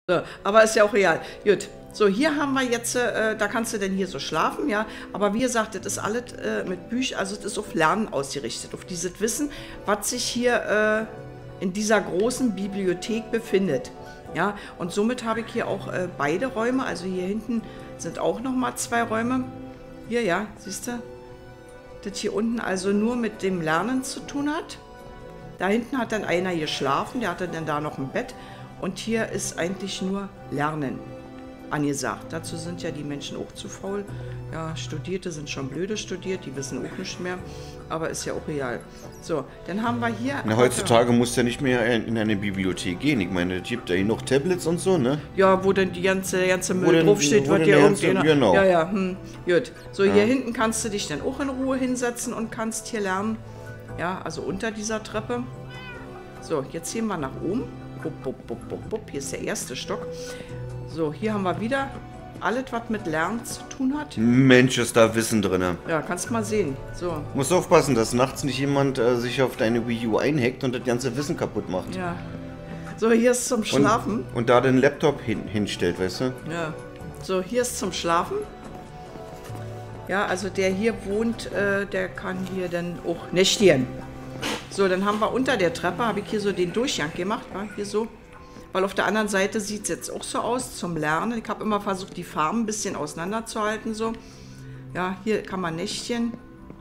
So, aber ist ja auch real. Gut. So, hier haben wir jetzt, da kannst du denn hier so schlafen, ja. Aber wie gesagt, das ist alles mit Büchern, also das ist auf Lernen ausgerichtet, auf dieses Wissen, was sich hier in dieser großen Bibliothek befindet. Ja, und somit habe ich hier auch beide Räume, also hier hinten sind auch nochmal 2 Räume. Hier, ja, siehst du, das hier unten also nur mit dem Lernen zu tun hat. Da hinten hat dann einer geschlafen, der hatte dann da noch ein Bett. Und hier ist eigentlich nur Lernen angesagt. Dazu sind ja die Menschen auch zu faul. Ja, Studierte sind schon blöde studiert, die wissen auch nicht mehr. Aber ist ja auch real. So, dann haben wir hier... Na, heutzutage musst du ja nicht mehr in eine Bibliothek gehen. Ich meine, es gibt ja hier noch Tablets und so, ne? Ja, wo dann die ganze Müll draufsteht, wird ja irgendeiner... Genau. Ja, gut. So, hier hinten kannst du dich dann auch in Ruhe hinsetzen und kannst hier lernen. Ja, also unter dieser Treppe. So, jetzt gehen wir nach oben. Hier ist der erste Stock. So, hier haben wir wieder alles, was mit Lernen zu tun hat. Mensch, ist da Wissen drin. Ja, kannst mal sehen. So. Musst aufpassen, dass nachts nicht jemand sich auf deine Wii U einhackt und das ganze Wissen kaputt macht. Ja. So, hier ist zum Schlafen. Und da den Laptop hinstellt, weißt du? Ja. So, hier ist zum Schlafen. Ja, also der hier wohnt, der kann hier dann auch nächtigen. So, dann haben wir unter der Treppe, habe ich hier so den Durchgang gemacht, ja, hier so. Weil auf der anderen Seite sieht es jetzt auch so aus zum Lernen. Ich habe immer versucht, die Farben ein bisschen auseinanderzuhalten, so. Ja, hier kann man nächtchen.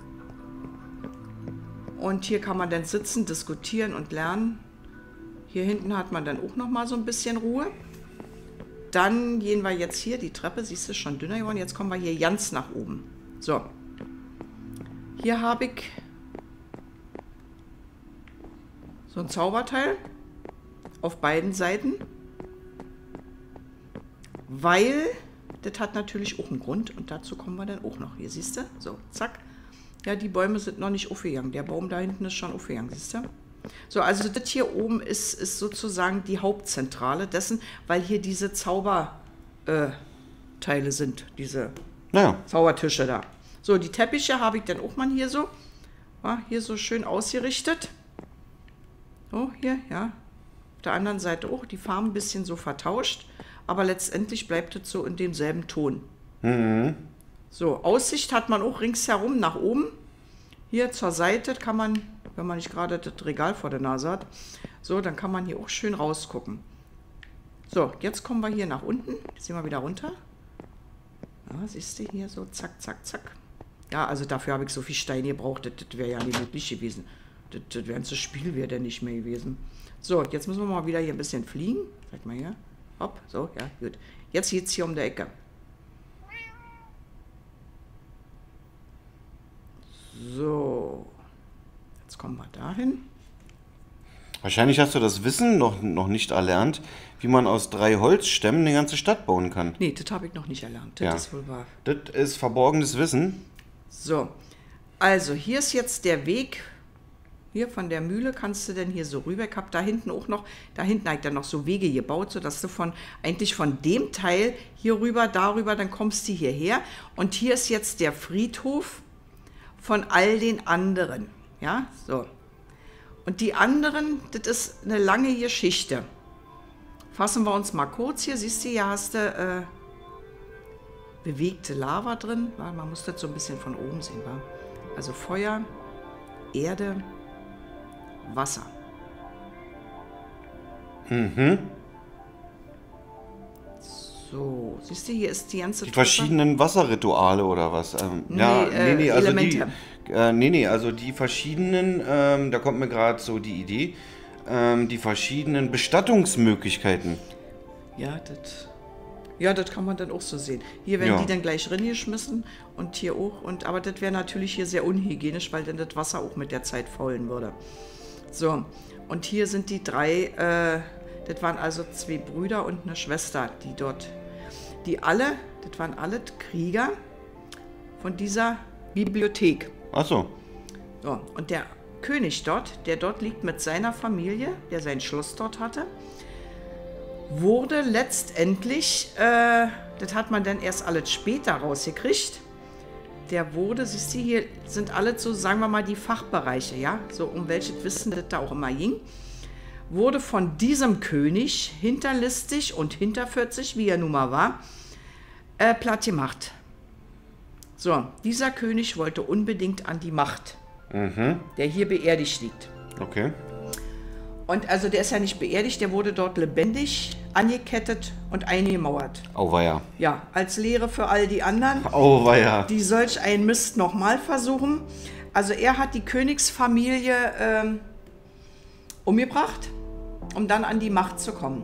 Und hier kann man dann sitzen, diskutieren und lernen. Hier hinten hat man dann auch noch mal so ein bisschen Ruhe. Dann gehen wir jetzt hier, die Treppe, siehst du, ist schon dünner geworden. Jetzt kommen wir hier ganz nach oben. So. Hier habe ich so ein Zauberteil auf beiden Seiten, weil das hat natürlich auch einen Grund und dazu kommen wir dann auch noch. Hier siehst du, so, zack. Ja, die Bäume sind noch nicht aufgegangen. Der Baum da hinten ist schon aufgegangen, siehst du? So, also das hier oben ist sozusagen die Hauptzentrale dessen, weil hier diese Zauberteile sind, diese Zaubertische da. So, die Teppiche habe ich dann auch mal hier so, ja, hier so schön ausgerichtet. So, hier, ja. Auf der anderen Seite auch, die Farben ein bisschen so vertauscht, aber letztendlich bleibt es so in demselben Ton. Mhm. So, Aussicht hat man auch ringsherum nach oben. Hier zur Seite kann man, wenn man nicht gerade das Regal vor der Nase hat, so, dann kann man hier auch schön rausgucken. So, jetzt kommen wir hier nach unten. Jetzt gehen wir wieder runter. Ja, siehst du hier so, zack, zack, zack. Ja, also dafür habe ich so viel Stein gebraucht, das wäre ja nicht möglich gewesen. Das ganze Spiel wäre dann nicht mehr gewesen. So, jetzt müssen wir mal wieder hier ein bisschen fliegen. Zeig mal hier. Hopp, so, ja, gut. Jetzt geht es hier um die Ecke. So. Jetzt kommen wir dahin. Wahrscheinlich hast du das Wissen noch nicht erlernt, wie man aus 3 Holzstämmen eine ganze Stadt bauen kann. Nee, das habe ich noch nicht erlernt. Das ist wohl wahr. Das ist verborgenes Wissen. So. Also, hier ist jetzt der Weg. Hier von der Mühle kannst du denn hier so rüber. Ich habe da hinten auch noch, da hinten habe ich dann noch so Wege gebaut, sodass du eigentlich von dem Teil hier rüber, darüber, dann kommst du hierher. Und hier ist jetzt der Friedhof von all den anderen. Ja, so. Und die anderen, das ist eine lange Geschichte. Fassen wir uns mal kurz hier. Siehst du, hier hast du bewegte Lava drin. Man muss das so ein bisschen von oben sehen. Wa? Also Feuer, Erde, Wasser. Mhm. So, siehst du, hier ist die ganze Die verschiedenen Wasserrituale oder was? Nee, also Elemente. Also die verschiedenen, da kommt mir gerade so die Idee, die verschiedenen Bestattungsmöglichkeiten. Ja, das kann man dann auch so sehen. Hier werden die dann gleich reingeschmissen und hier auch. Aber das wäre natürlich hier sehr unhygienisch, weil dann das Wasser auch mit der Zeit faulen würde. So, und hier sind die 3, das waren also 2 Brüder und eine Schwester, das waren alle Krieger von dieser Bibliothek. Ach so. So, und der König der dort liegt mit seiner Familie, der sein Schloss dort hatte, wurde letztendlich, das hat man dann erst alles später rausgekriegt, der wurde, siehst du, hier sind alle so, sagen wir mal, die Fachbereiche, ja, so um welches Wissen das da auch immer ging, wurde von diesem König hinterlistig und hinterfotzig, wie er nun mal war, platt gemacht. So, dieser König wollte unbedingt an die Macht, der hier beerdigt liegt. Okay. Und also der ist ja nicht beerdigt, der wurde dort lebendig angekettet und eingemauert. Auweia. Ja, als Lehre für all die anderen, Auweia. die solch einen Mist nochmal versuchen. Also er hat die Königsfamilie umgebracht, um dann an die Macht zu kommen.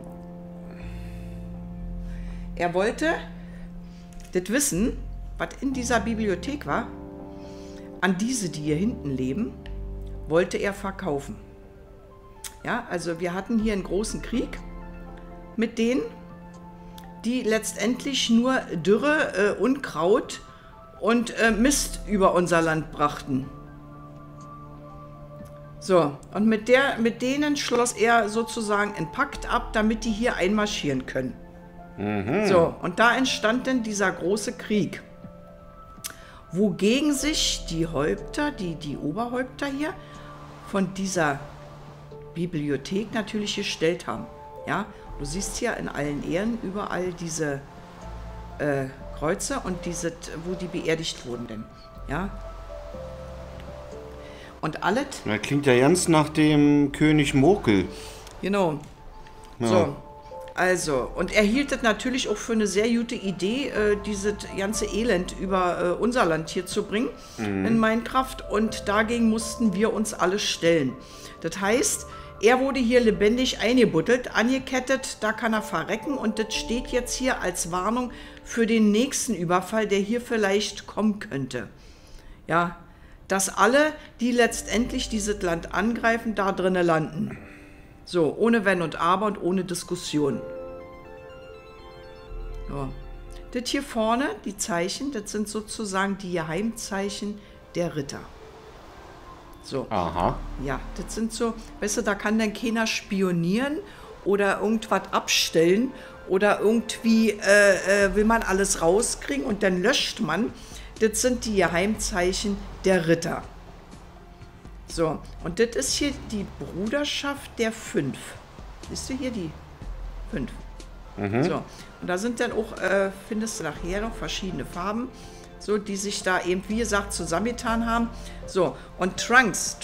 Er wollte das Wissen, was in dieser Bibliothek war, an diese, die hier hinten leben, wollte er verkaufen. Ja, also wir hatten hier einen großen Krieg mit denen, die letztendlich nur Dürre, Unkraut und Mist über unser Land brachten. So, und mit denen schloss er sozusagen einen Pakt ab, damit die hier einmarschieren können. So, und da entstand dann dieser große Krieg, wogegen sich die Häupter, die Oberhäupter hier von dieser Bibliothek natürlich gestellt haben. Ja, du siehst hier in allen Ehren überall diese Kreuze und diese, wo die beerdigt wurden denn. Ja. Und alles. Das klingt ja ganz nach dem König Murkel. Genau. Ja. So. Also, und er hielt es natürlich auch für eine sehr gute Idee, dieses ganze Elend über unser Land hier zu bringen in Minecraft. Und dagegen mussten wir uns alle stellen. Das heißt, er wurde hier lebendig eingebuddelt, angekettet, da kann er verrecken. Und das steht jetzt hier als Warnung für den nächsten Überfall, der hier vielleicht kommen könnte. Ja, dass alle, die letztendlich dieses Land angreifen, da drinnen landen. So, ohne Wenn und Aber und ohne Diskussion. So. Das hier vorne, die Zeichen, das sind sozusagen die Geheimzeichen der Ritter. So. Aha. Ja, das sind so, weißt du, da kann dann keiner spionieren oder irgendwas abstellen oder irgendwie will man alles rauskriegen und dann löscht man. Das sind die Geheimzeichen der Ritter. So, und das ist hier die Bruderschaft der 5. Siehst du hier die 5? So, und da sind dann auch, findest du nachher noch verschiedene Farben, so, die sich da eben, wie gesagt, zusammengetan haben. So, und Trunks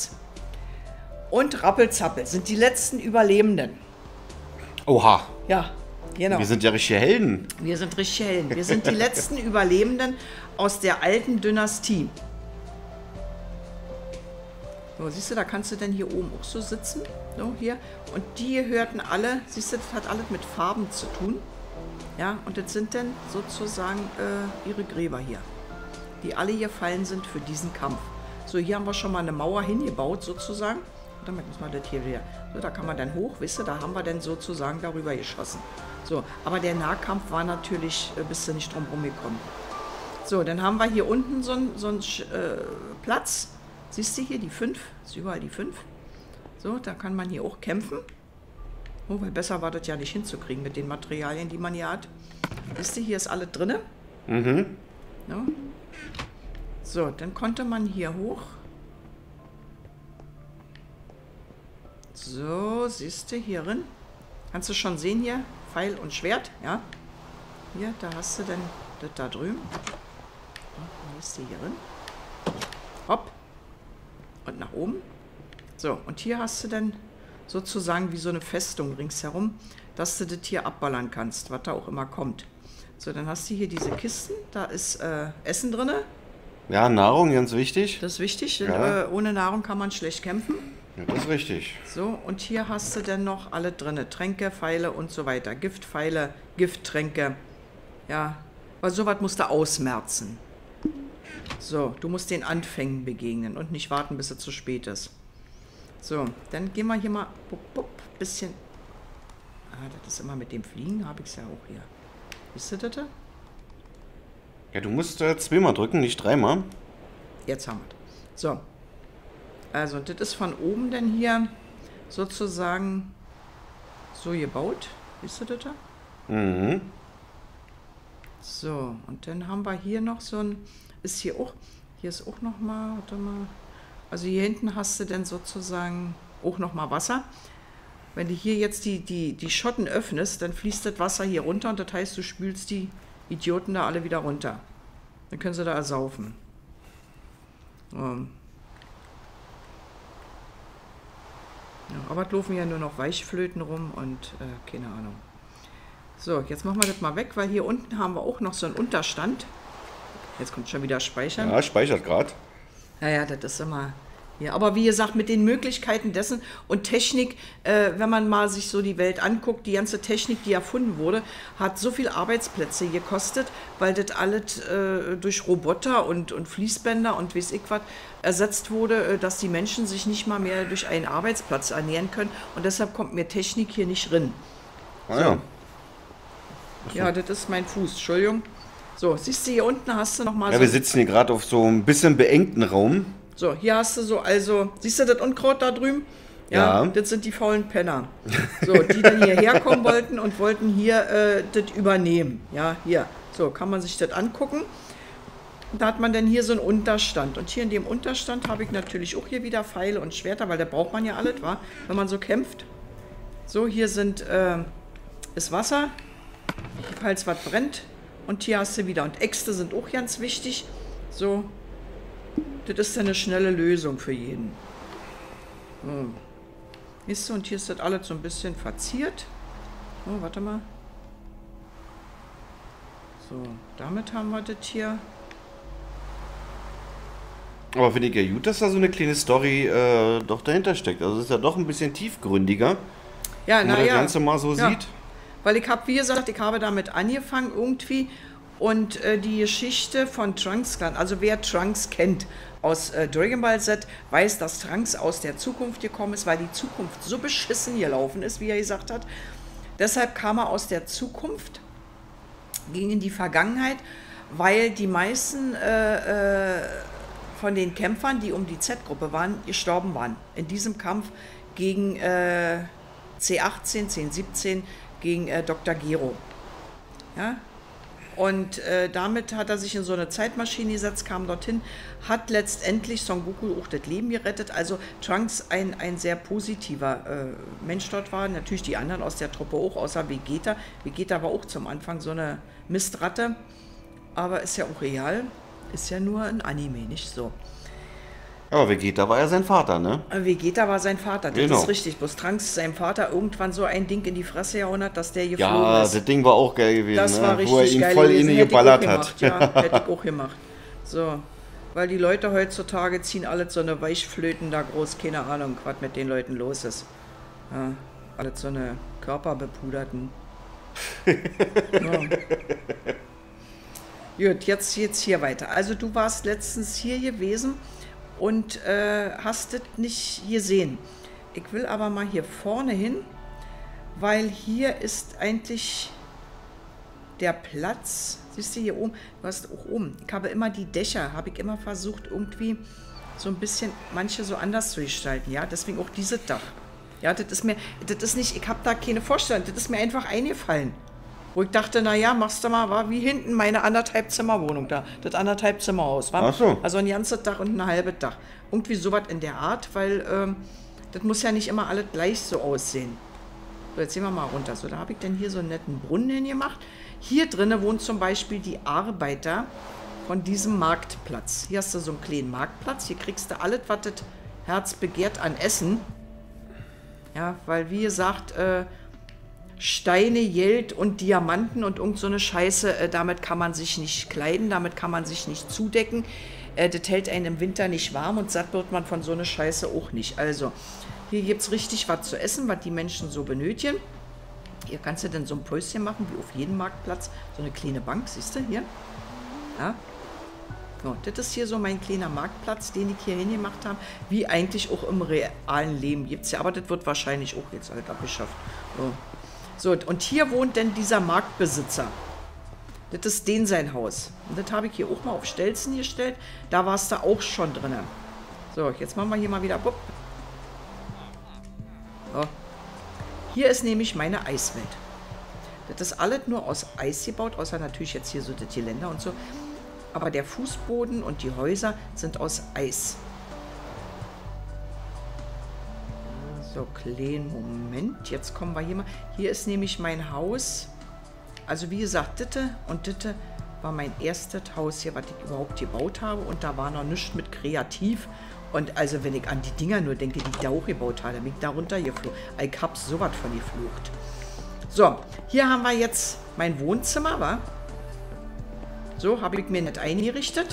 und Rappelzappel sind die letzten Überlebenden. Oha. Ja, genau. Wir sind ja richtige Helden. Wir sind richtig Helden. Wir sind die letzten Überlebenden aus der alten Dynastie. So, siehst du, da kannst du dann hier oben auch so sitzen. So, hier. Und die gehörten alle, siehst du, das hat alles mit Farben zu tun. Ja, und das sind dann sozusagen ihre Gräber hier, die alle hier fallen sind für diesen Kampf. So, hier haben wir schon mal eine Mauer hingebaut, sozusagen. Damit muss man das hier wieder. So, da kann man dann hoch, wisst ihr, da haben wir dann sozusagen darüber geschossen. So, aber der Nahkampf war natürlich, bist du nicht drum rumgekommen. So, dann haben wir hier unten so einen Platz. Siehst du hier die 5? Ist überall die 5. So, da kann man hier auch kämpfen. Oh, weil besser war das ja nicht hinzukriegen mit den Materialien, die man hier hat. Siehst du, hier ist alles drin. Ja. So, dann konnte man hier hoch. So, siehst du hier drin. Kannst du schon sehen hier, Pfeil und Schwert, ja. Hier, da hast du dann das da drüben. Dann ist die hier drin. Hopp. Und nach oben. So, und hier hast du dann sozusagen wie so eine Festung ringsherum, dass du das hier abballern kannst, was da auch immer kommt. So, dann hast du hier diese Kisten, da ist Essen drin. Ja, Nahrung, ganz wichtig. Das ist wichtig, denn Ja. ohne Nahrung kann man schlecht kämpfen. Ja, das ist richtig. So, und hier hast du dann noch alle drin, Tränke, Pfeile und so weiter. Giftpfeile, Gifttränke. Ja, weil sowas musst du ausmerzen. So, du musst den Anfängen begegnen und nicht warten, bis es zu spät ist. So, dann gehen wir hier mal bisschen. Ah, das ist immer mit dem Fliegen, habe ich es ja auch hier. Wisst ihr das? Ja, du musst zweimal drücken, nicht dreimal. Jetzt haben wir es. So. Also, das ist von oben dann hier sozusagen so gebaut. Wisst ihr das? Mhm. So, und dann haben wir hier noch so ein. Ist hier auch. Hier ist auch noch mal. Warte mal. Also, hier hinten hast du dann sozusagen auch noch mal Wasser. wenn du hier jetzt die Schotten öffnest, dann fließt das Wasser hier runter und das heißt, du spülst die Idioten da alle wieder runter. Dann können sie da ersaufen. Ja, aber es laufen ja nur noch Weichflöten rum und keine Ahnung. So, jetzt machen wir das mal weg, weil hier unten haben wir auch noch so einen Unterstand. Jetzt kommt schon wieder Speichern. Ja, speichert gerade. Ja, das ist immer... Ja, aber wie gesagt, mit den Möglichkeiten dessen und Technik, wenn man mal sich so die Welt anguckt, die ganze Technik, die erfunden wurde, hat so viel Arbeitsplätze gekostet, weil das alles durch Roboter und Fließbänder und weiß ich was ersetzt wurde, dass die Menschen sich nicht mal mehr durch einen Arbeitsplatz ernähren können und deshalb kommt mir Technik hier nicht drin. Ah, ja. Ja, das ist mein Fuß, Entschuldigung. So, siehst du, hier unten hast du nochmal Ja, wir sitzen hier gerade auf so ein bisschen beengten Raum. So, hier hast du so, also, siehst du das Unkraut da drüben? Ja. Das sind die faulen Penner. So, die dann hierher kommen wollten und wollten hier das übernehmen. Ja, hier. So, kann man sich das angucken. Da hat man dann hier so einen Unterstand. Und hier in dem Unterstand habe ich natürlich auch hier wieder Pfeile und Schwerter, weil da braucht man ja alles, wa? Wenn man so kämpft. So, hier ist Wasser, falls was brennt. Und hier hast du wieder. Und Äxte sind auch ganz wichtig. So. Das ist eine schnelle Lösung für jeden. So. Und hier ist das alles so ein bisschen verziert. Oh, warte mal. So, damit haben wir das hier. Aber finde ich ja gut, dass da so eine kleine Story doch dahinter steckt. Also es ist ja doch ein bisschen tiefgründiger, ja, wenn man das Ganze mal so sieht. Weil ich habe, wie gesagt, ich habe damit angefangen irgendwie. Und die Geschichte von Trunks Clan, also wer Trunks kennt aus Dragon Ball Z, weiß, dass Trunks aus der Zukunft gekommen ist, weil die Zukunft so beschissen gelaufen ist, wie er gesagt hat. Deshalb kam er aus der Zukunft, ging in die Vergangenheit, weil die meisten von den Kämpfern, die um die Z-Gruppe waren, gestorben waren. In diesem Kampf gegen C18, C17, gegen Dr. Gero. Ja? Und damit hat er sich in so eine Zeitmaschine gesetzt, kam dorthin, hat letztendlich Son Goku auch das Leben gerettet. Also Trunks ein sehr positiver Mensch dort war. Natürlich die anderen aus der Truppe auch, außer Vegeta. Vegeta war auch zum Anfang so eine Mistratte. Aber ist ja auch real. Ist ja nur ein Anime, nicht so. Aber Vegeta war ja sein Vater, ne? Vegeta war sein Vater, das Genau. ist richtig. Bloß Trunks seinem Vater irgendwann so ein Ding in die Fresse gehauen hat, dass der geflogen Ja, ist. das Ding war auch geil gewesen, Das war richtig wo er ihn geil voll gewesen. in Hätte ich geballert auch hat. gemacht, ja, hätte ich auch gemacht. So, weil die Leute heutzutage ziehen alles so eine Weichflöten da groß, keine Ahnung, was mit den Leuten los ist. Ja, alles so eine körperbepuderten. Ja. Gut, jetzt hier weiter. Also du warst letztens hier gewesen und hast es nicht gesehen. Ich will aber mal hier vorne hin, weil hier ist eigentlich der Platz. Siehst du hier oben? Du hast auch oben. Ich habe immer die Dächer, habe ich immer versucht irgendwie so ein bisschen manche so anders zu gestalten. Ja, deswegen auch dieses Dach. Ja, das ist nicht, ich habe da keine Vorstellung, das ist mir einfach eingefallen. Wo ich dachte, naja, machst du mal, war wie hinten meine 1,5 Zimmerwohnung da, das 1,5 Zimmerhaus. War? Ach so. Also ein ganzes Dach und ein halbes Dach. Irgendwie sowas in der Art, weil das muss ja nicht immer alles gleich so aussehen. So, jetzt gehen wir mal runter. So, da habe ich dann hier so einen netten Brunnen hingemacht. Hier drinnen wohnen zum Beispiel die Arbeiter von diesem Marktplatz. Hier hast du so einen kleinen Marktplatz. Hier kriegst du alles, was das Herz begehrt an Essen. Ja, weil wie gesagt, Steine, Geld und Diamanten und irgend so eine Scheiße, damit kann man sich nicht kleiden, damit kann man sich nicht zudecken. Das hält einen im Winter nicht warm und satt wird man von so einer Scheiße auch nicht. Also, hier gibt es richtig was zu essen, was die Menschen so benötigen. Hier kannst du dann so ein Päuschen machen, wie auf jedem Marktplatz. So eine kleine Bank, siehst du, hier. Ja. So, das ist hier so mein kleiner Marktplatz, den ich hier hingemacht habe, wie eigentlich auch im realen Leben gibt es ja, aber das wird wahrscheinlich auch jetzt halt abgeschafft. So, und hier wohnt denn dieser Marktbesitzer. Das ist den sein Haus. Und das habe ich hier auch mal auf Stelzen gestellt. Da warst du auch schon drin. So, jetzt machen wir hier mal wieder. So. Hier ist nämlich meine Eiswelt. Das ist alles nur aus Eis gebaut, außer natürlich jetzt hier so das Geländer und so. Aber der Fußboden und die Häuser sind aus Eis. So, kleinen Moment. Jetzt kommen wir hier mal. Hier ist nämlich mein Haus. Also wie gesagt, Ditte und Ditte war mein erstes Haus hier, was ich überhaupt gebaut habe. Und da war noch nichts mit kreativ. Und also wenn ich an die Dinger nur denke, die ich da hochgebaut habe, bin ich da runtergeflogen. Ich hab sowas von geflucht. So, hier haben wir jetzt mein Wohnzimmer, wa? So, habe ich mir nicht eingerichtet.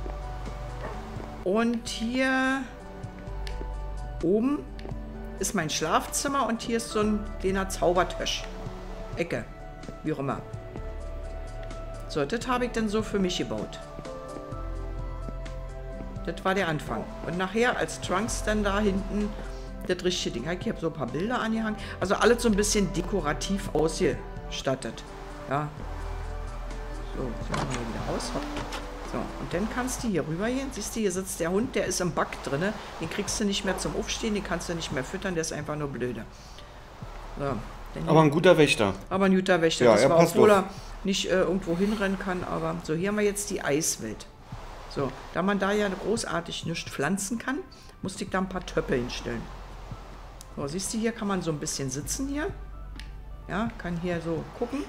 Und hier oben ist mein Schlafzimmer und hier ist so ein kleiner Zaubertisch. Ecke, wie auch immer. So, das habe ich dann so für mich gebaut. Das war der Anfang. Und nachher als Trunks dann da hinten das richtige Ding. Ich habe so ein paar Bilder angehangen. Also alles so ein bisschen dekorativ ausgestattet. Ja. So, jetzt machen wir wieder raus. So, und dann kannst du hier rüber gehen. Siehst du, hier sitzt der Hund, der ist im Back drin. Den kriegst du nicht mehr zum Aufstehen, den kannst du nicht mehr füttern, der ist einfach nur blöde. So, aber ein guter Wächter. Aber ein guter Wächter. Ja, das er war, passt obwohl er nicht irgendwo hinrennen kann. Aber so, hier haben wir jetzt die Eiswelt. So, da man da ja großartig nichts pflanzen kann, musste ich da ein paar Töpfe hinstellen. So, siehst du, hier kann man so ein bisschen sitzen hier. Ja, kann hier so gucken.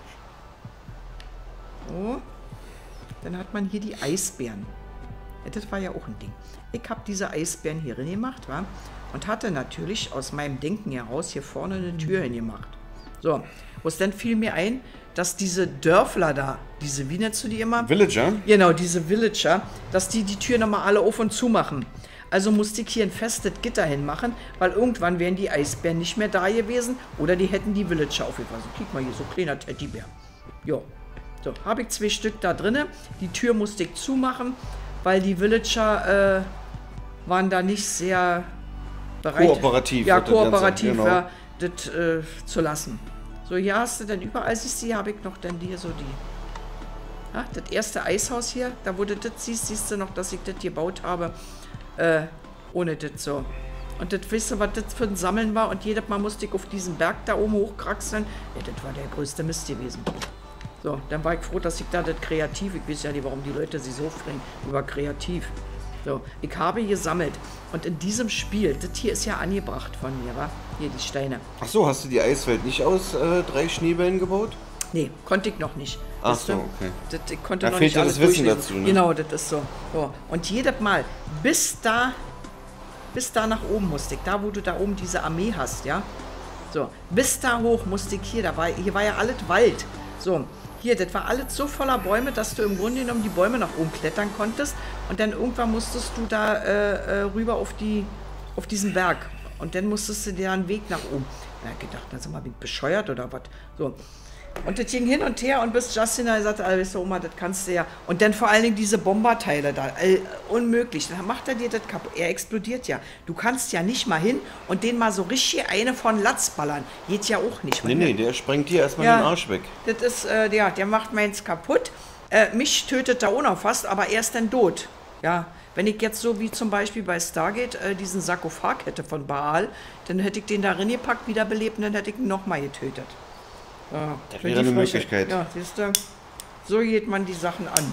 So. Dann hat man hier die Eisbären. Ja, das war ja auch ein Ding. Ich habe diese Eisbären hier drin gemacht, wa? Und hatte natürlich aus meinem Denken heraus hier vorne eine Tür hingemacht. So, wo es dann fiel mir ein, dass diese Dörfler da, wie nennst du die immer? Villager? Genau, diese Villager, dass die Tür nochmal alle auf und zu machen. Also musste ich hier ein festes Gitter hinmachen, weil irgendwann wären die Eisbären nicht mehr da gewesen oder die hätten die Villager aufgepasst. Guck mal hier, so ein kleiner Teddybär. Jo. So, habe ich 2 Stück da drinne. Die Tür musste ich zumachen, weil die Villager waren da nicht sehr bereit. Kooperativ. Ja, kooperativ, genau. ja, das zu lassen. So, hier hast du dann überall, siehst du, hier habe ich noch dann hier so die. Ja, das erste Eishaus hier, da wo du das siehst du noch, dass ich das gebaut habe, ohne das so. Und das, weißt du, was das für ein Sammeln war? Und jedes Mal musste ich auf diesen Berg da oben hochkraxeln. Ja, das war der größte Mist gewesen. So, dann war ich froh, dass ich da das kreativ, ich weiß ja nicht, warum die Leute sich so freuen über kreativ. So, ich habe gesammelt. Und in diesem Spiel, das hier ist ja angebracht von mir, wa? Hier die Steine. Ach so, hast du die Eiswelt nicht aus 3 Schneebällen gebaut? Nee, konnte ich noch nicht. Ach Weißt du? so, okay. Ich konnte Da noch fehlt nicht ja alles das Wissen durchlesen. dazu, ne? Genau, das ist so. So. Und jedes Mal, bis da nach oben musste ich, da wo du da oben diese Armee hast, ja. So, bis da hoch musste ich hier war ja alles Wald. So, hier, das war alles so voller Bäume, dass du im Grunde genommen die Bäume nach oben klettern konntest. Und dann irgendwann musstest du da rüber auf diesen Berg. Und dann musstest du dir einen Weg nach oben. Da hab ich gedacht, sag mal, bin ich bescheuert oder was? So. Und das ging hin und her und bis Justin da sagte, weißt du, Oma, das kannst du ja. Und dann vor allen Dingen diese Bomberteile da, unmöglich. Dann macht er dir das kaputt. Er explodiert ja. Du kannst ja nicht mal hin und den mal so richtig eine von Latz ballern. Geht ja auch nicht. Nee, der sprengt dir erstmal Ja, den Arsch weg. Das ist, der macht meins kaputt. Mich tötet er auch noch fast, aber er ist dann tot. Ja, wenn ich jetzt so wie zum Beispiel bei Stargate diesen Sarkophag hätte von Baal, dann hätte ich den da reingepackt, wiederbelebt und dann hätte ich ihn nochmal getötet. Ja, Das wäre eine Möglichkeit. Ja, siehst du, so geht man die Sachen an.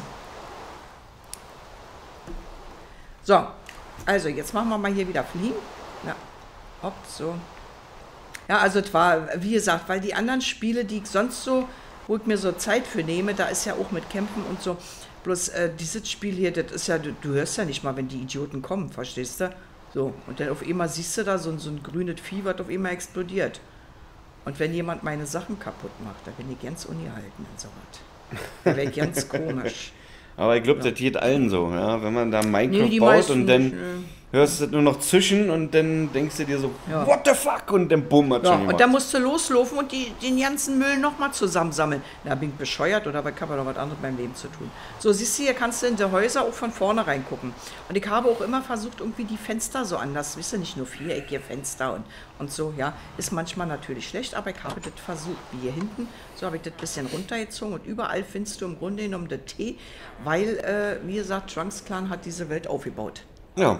So, also jetzt machen wir mal hier wieder fliegen. Ja, hopp, so. Ja, also es war, wie gesagt, weil die anderen Spiele, die ich sonst so, wo ich mir so Zeit für nehme, da ist ja auch mit Kämpfen und so. Bloß dieses Spiel hier, das ist ja, du hörst ja nicht mal, wenn die Idioten kommen, verstehst du? So, und dann auf einmal siehst du da so ein grünes Vieh, was auf einmal explodiert. Und wenn jemand meine Sachen kaputt macht, da bin ich ganz ungehalten und so was. Da wäre ganz komisch. Aber ich glaube, das geht allen so, ja. Wenn man da Minecraft die baut meisten und dann nicht, hörst du das nur noch zischen und dann denkst du dir so, Ja. what the fuck? Und dann bumm, hat Ja, schon und gemacht. dann musst du loslaufen und den ganzen Müll nochmal zusammensammeln. Da bin ich bescheuert oder ich habe noch was anderes beim Leben zu tun. So, siehst du, hier kannst du in die Häuser auch von vorne reingucken. Und ich habe auch immer versucht, irgendwie die Fenster so anders, wisst ihr, nicht nur viereckige Fenster und so, ja. Ist manchmal natürlich schlecht, aber ich habe das versucht. Wie hier hinten, so habe ich das ein bisschen runtergezogen und überall findest du im Grunde genommen das Tee, weil, wie gesagt, Trunks Clan hat diese Welt aufgebaut. Ja.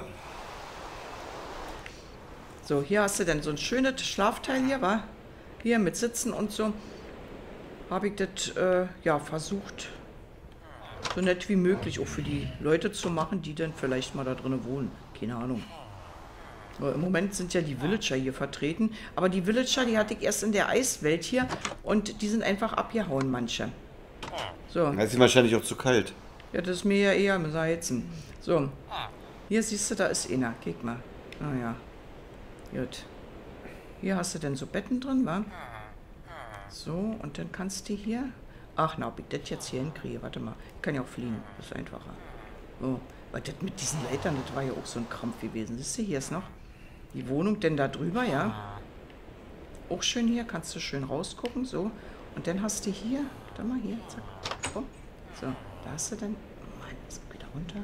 So, hier hast du dann so ein schönes Schlafteil hier, war hier mit Sitzen und so. Habe ich das ja versucht, so nett wie möglich auch für die Leute zu machen, die dann vielleicht mal da drinnen wohnen. Keine Ahnung. Im Moment sind ja die Villager hier vertreten, aber die Villager, die hatte ich erst in der Eiswelt hier und die sind einfach abgehauen, manche. So. Da ist ihm wahrscheinlich auch zu kalt. Ja, das ist mir ja eher mit Heizen. So. Hier siehst du, da ist einer. Guck mal. Naja. Gut. Hier hast du denn so Betten drin, wa? So, und dann kannst du hier... Ach, na, ob ich das jetzt hier hinkriege. Warte mal. Ich kann ja auch fliegen. Das ist einfacher. So. Weil das mit diesen Leitern, das war ja auch so ein Krampf gewesen. Siehst du, hier ist noch die Wohnung denn da drüber, ja? Auch schön hier. Kannst du schön rausgucken. So. Und dann hast du hier... Warte mal, hier. Zack. Komm. So. Da hast du dann... Oh Mann, das geht wieder runter.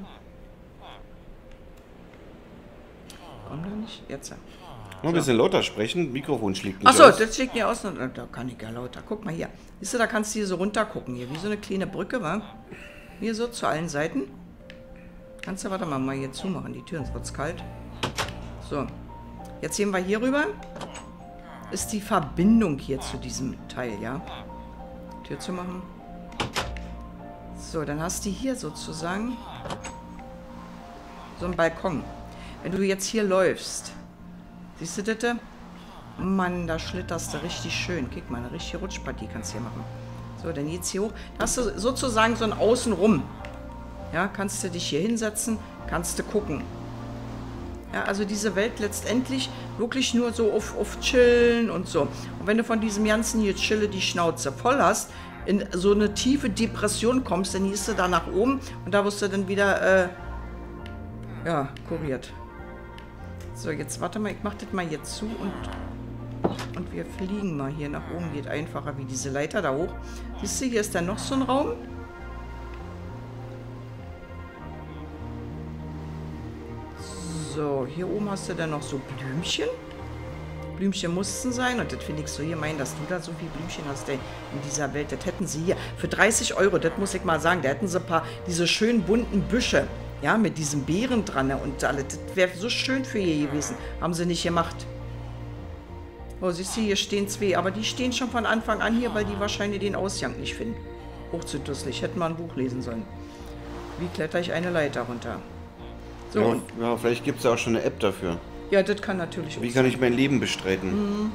Komm da nicht. Jetzt. Noch ein bisschen lauter sprechen, Mikrofon schlägt nicht Achso, aus. das schlägt nicht aus. Da kann ich ja lauter. Guck mal hier. Siehst du, da kannst du hier so runter gucken. Hier, wie so eine kleine Brücke, wa? Hier so zu allen Seiten. Kannst du, warte mal hier zumachen, die Tür, sonst wird's kalt. So. Jetzt gehen wir hier rüber. Ist die Verbindung hier zu diesem Teil, ja? Tür zu machen. So, dann hast du hier sozusagen so einen Balkon. Wenn du jetzt hier läufst, siehst du das? Mann, da schlitterst du richtig schön. Guck mal, eine richtige Rutschpartie kannst du hier machen. So, dann geht's hier hoch. Da hast du sozusagen so ein Außenrum. Ja, kannst du dich hier hinsetzen, kannst du gucken. Ja, also diese Welt letztendlich wirklich nur so auf Chillen und so. Und wenn du von diesem ganzen hier Chille die Schnauze voll hast, in so eine tiefe Depression kommst, dann gehst du da nach oben und da wirst du dann wieder, ja, kuriert. So, jetzt warte mal, ich mach das mal jetzt zu und wir fliegen mal hier nach oben. Geht einfacher wie diese Leiter da hoch. Siehst du, hier ist dann noch so ein Raum. So, hier oben hast du dann noch so Blümchen. Blümchen mussten sein und das finde ich so hier meinen, dass du da so viel Blümchen hast in dieser Welt. Das hätten sie hier für 30 €, das muss ich mal sagen, da hätten sie ein paar, diese schönen bunten Büsche, ja, mit diesen Beeren dran und alles. Das wäre so schön für hier gewesen. Haben sie nicht gemacht. Oh, siehst du, hier stehen zwei, aber die stehen schon von Anfang an hier, weil die wahrscheinlich den Ausgang nicht finden. Hoch zu dusselig, hätten wir ein Buch lesen sollen. Wie kletter ich eine Leiter runter? So, Ja, und ja, vielleicht gibt es ja auch schon eine App dafür. ja, das kann natürlich auch Wie kann ich mein Leben bestreiten?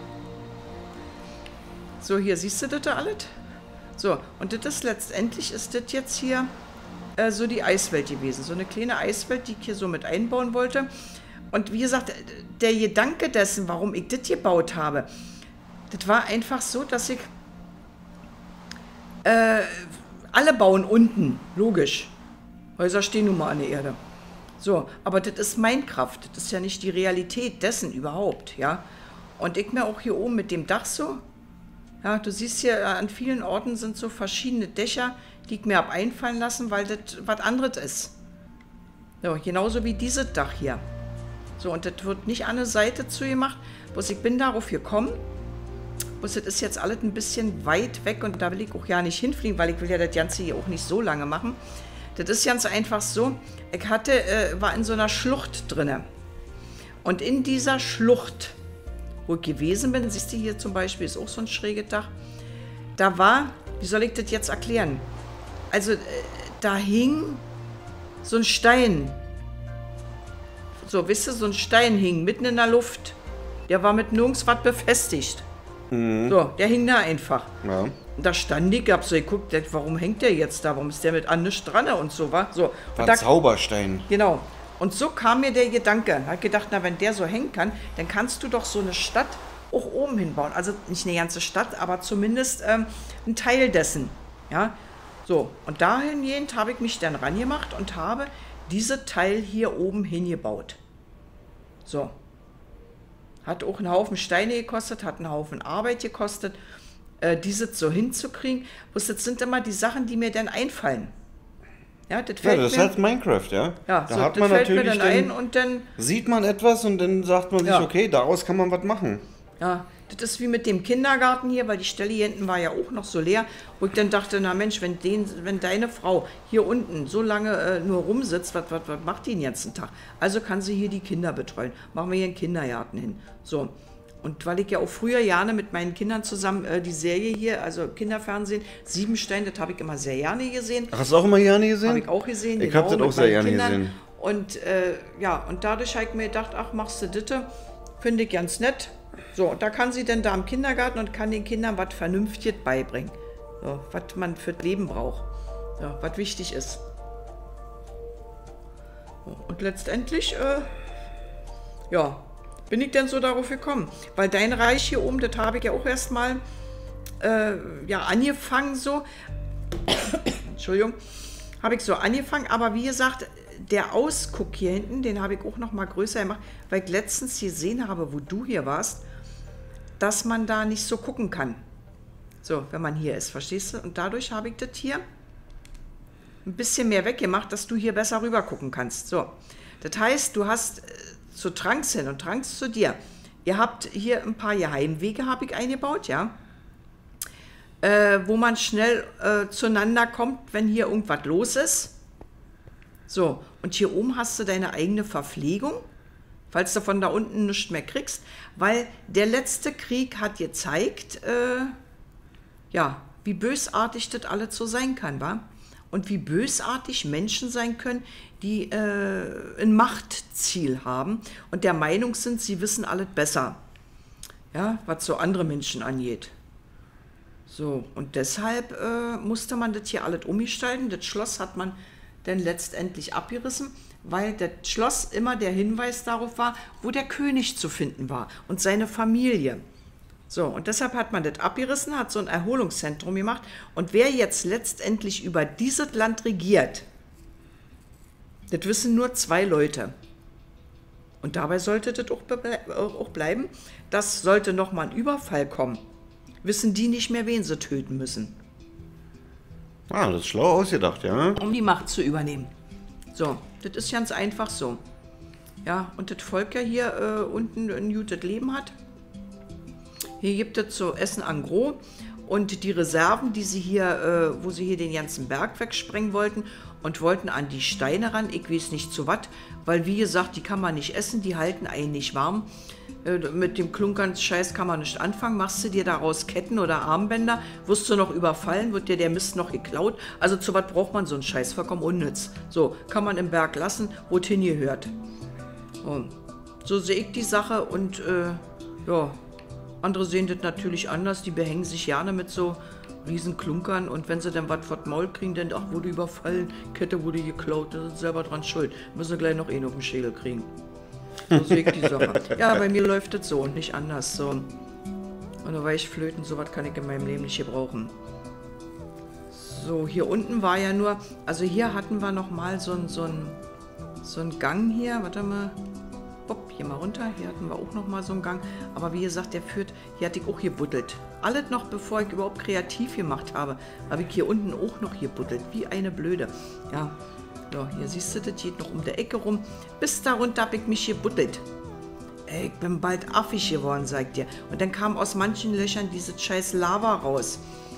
So, hier siehst du das da alles? So, und das ist letztendlich, ist das jetzt hier so die Eiswelt gewesen. So eine kleine Eiswelt, die ich hier so mit einbauen wollte. Und wie gesagt, der Gedanke dessen, warum ich das gebaut habe, das war einfach so, dass ich alle bauen unten, logisch. Häuser stehen nun mal an der Erde. So, aber das ist Minecraft, das ist ja nicht die Realität dessen überhaupt, ja. Und ich mir auch hier oben mit dem Dach so, ja, du siehst hier, an vielen Orten sind so verschiedene Dächer, die ich mir habe einfallen lassen, weil das was anderes ist. So, genauso wie dieses Dach hier. So, und das wird nicht an der Seite zugemacht, bloß ich bin darauf gekommen, bloß das ist jetzt alles ein bisschen weit weg und da will ich auch ja nicht hinfliegen, weil ich will ja das Ganze hier auch nicht so lange machen. Das ist ganz einfach so, ich war in so einer Schlucht drinne. Und in dieser Schlucht, wo ich gewesen bin, siehst du hier zum Beispiel, ist auch so ein schräges Dach, da war, wie soll ich das jetzt erklären? Also da hing so ein Stein. So, wisst ihr, so ein Stein hing mitten in der Luft. Der war mit nirgends was befestigt. So, der hing da einfach. Ja. Und da stand ich, hab so geguckt, warum hängt der jetzt da? Warum ist der mit an nichts dran und so, wa? So. Und War Zauberstein. genau. Und so kam mir der Gedanke. Hab gedacht, na, wenn der so hängen kann, dann kannst du doch so eine Stadt auch oben hinbauen. Also nicht eine ganze Stadt, aber zumindest ein Teil dessen. Ja. So. Und dahingehend habe ich mich dann rangemacht und habe diese Teil hier oben hingebaut. So. Hat auch einen Haufen Steine gekostet, hat einen Haufen Arbeit gekostet, dieses so hinzukriegen. Bloß das sind immer die Sachen, die mir dann einfallen. Ja, das fällt das ist mir, halt Minecraft, ja. ja, Da so, hat das man fällt mir natürlich dann ein und dann, sieht man etwas und dann sagt man sich, Ja. okay, daraus kann man was machen. ja, das ist wie mit dem Kindergarten hier, weil die Stelle hier hinten war ja auch noch so leer, wo ich dann dachte, na Mensch, wenn deine Frau hier unten so lange nur rumsitzt, was macht die den ganzen Tag? Also kann sie hier die Kinder betreuen. Machen wir hier einen Kindergarten hin. So. Und weil ich ja auch früher gerne mit meinen Kindern zusammen die Serie hier, also Kinderfernsehen, Siebenstein, das habe ich immer sehr gerne gesehen. Hast du auch immer gerne gesehen? Habe ich auch gesehen. Ich genau, habe das mit auch sehr meinen gerne Kindern. gesehen. Und ja, und dadurch habe ich mir gedacht, ach, machst du das, finde ich ganz nett. So, und da kann sie denn da im Kindergarten und kann den Kindern was Vernünftiges beibringen. So, was man für das Leben braucht. Ja, was wichtig ist. So, und letztendlich, ja, bin ich denn so darauf gekommen. Weil dein Reich hier oben, das habe ich ja auch erstmal ja, angefangen so. Entschuldigung. Habe ich so angefangen, aber wie gesagt, der Ausguck hier hinten, den habe ich auch noch mal größer gemacht, weil ich letztens gesehen habe, wo du hier warst, dass man da nicht so gucken kann. So, wenn man hier ist, verstehst du? Und dadurch habe ich das hier ein bisschen mehr weggemacht, dass du hier besser rüber gucken kannst. So, das heißt, du hast zu Tranks hin und Tranks zu dir. Ihr habt hier ein paar Geheimwege, habe ich eingebaut, ja? Wo man schnell zueinander kommt, wenn hier irgendwas los ist. So, und hier oben hast du deine eigene Verpflegung, falls du von da unten nichts mehr kriegst, weil der letzte Krieg hat gezeigt, ja, wie bösartig das alles so sein kann, wa? Und wie bösartig Menschen sein können, die ein Machtziel haben und der Meinung sind, sie wissen alles besser, ja, was so andere Menschen angeht. So, und deshalb musste man das hier alles umgestalten. Das Schloss hat man dann letztendlich abgerissen, weil das Schloss immer der Hinweis darauf war, wo der König zu finden war und seine Familie. So, und deshalb hat man das abgerissen, hat so ein Erholungszentrum gemacht. Und wer jetzt letztendlich über dieses Land regiert, das wissen nur 2 Leute. Und dabei sollte das auch bleiben. Das sollte nochmal ein Überfall kommen. Wissen die nicht mehr, wen sie töten müssen. Ah, das ist schlau ausgedacht, ja. Um die Macht zu übernehmen. So, das ist ganz einfach so. Ja, und das Volk ja hier unten ein gutes Leben hat. Hier gibt es zu essen en gros. Und die Reserven, die sie hier, wo sie hier den ganzen Berg wegsprengen wollten und wollten an die Steine ran, ich weiß nicht zu was, weil wie gesagt, die kann man nicht essen, die halten einen nicht warm. Mit dem Klunkern-Scheiß kann man nicht anfangen. Machst du dir daraus Ketten oder Armbänder, wirst du noch überfallen, wird dir der Mist noch geklaut. Also zu was braucht man so einen Scheiß? Vollkommen unnütz. So, kann man im Berg lassen, wo es hingehört. So sehe ich die Sache und ja, andere sehen das natürlich anders. Die behängen sich gerne mit so riesen Klunkern und wenn sie dann was vor den Maul kriegen, dann ach, wurde überfallen, Kette wurde geklaut, das ist selber dran schuld. Müssen sie gleich noch einen auf den Schädel kriegen. So sehe ich die Sache. Ja, bei mir läuft das so und nicht anders. So. Und eine Weichflöten, sowas kann ich in meinem Leben nicht gebrauchen. So, hier unten war ja nur, also hier hatten wir noch mal so einen Gang hier, warte mal, hopp, hier mal runter, hier hatten wir auch noch mal so einen Gang, aber wie gesagt, der führt, hier hatte ich auch gebuddelt. Alles noch, bevor ich überhaupt kreativ gemacht habe ich hier unten auch noch gebuddelt, wie eine Blöde. Ja. So, hier siehst du, das geht noch um der Ecke rum. Bis darunter habe ich mich gebuddelt. Ey, ich bin bald affig geworden, sagt ihr. Und dann kam aus manchen Löchern dieses scheiß Lava raus.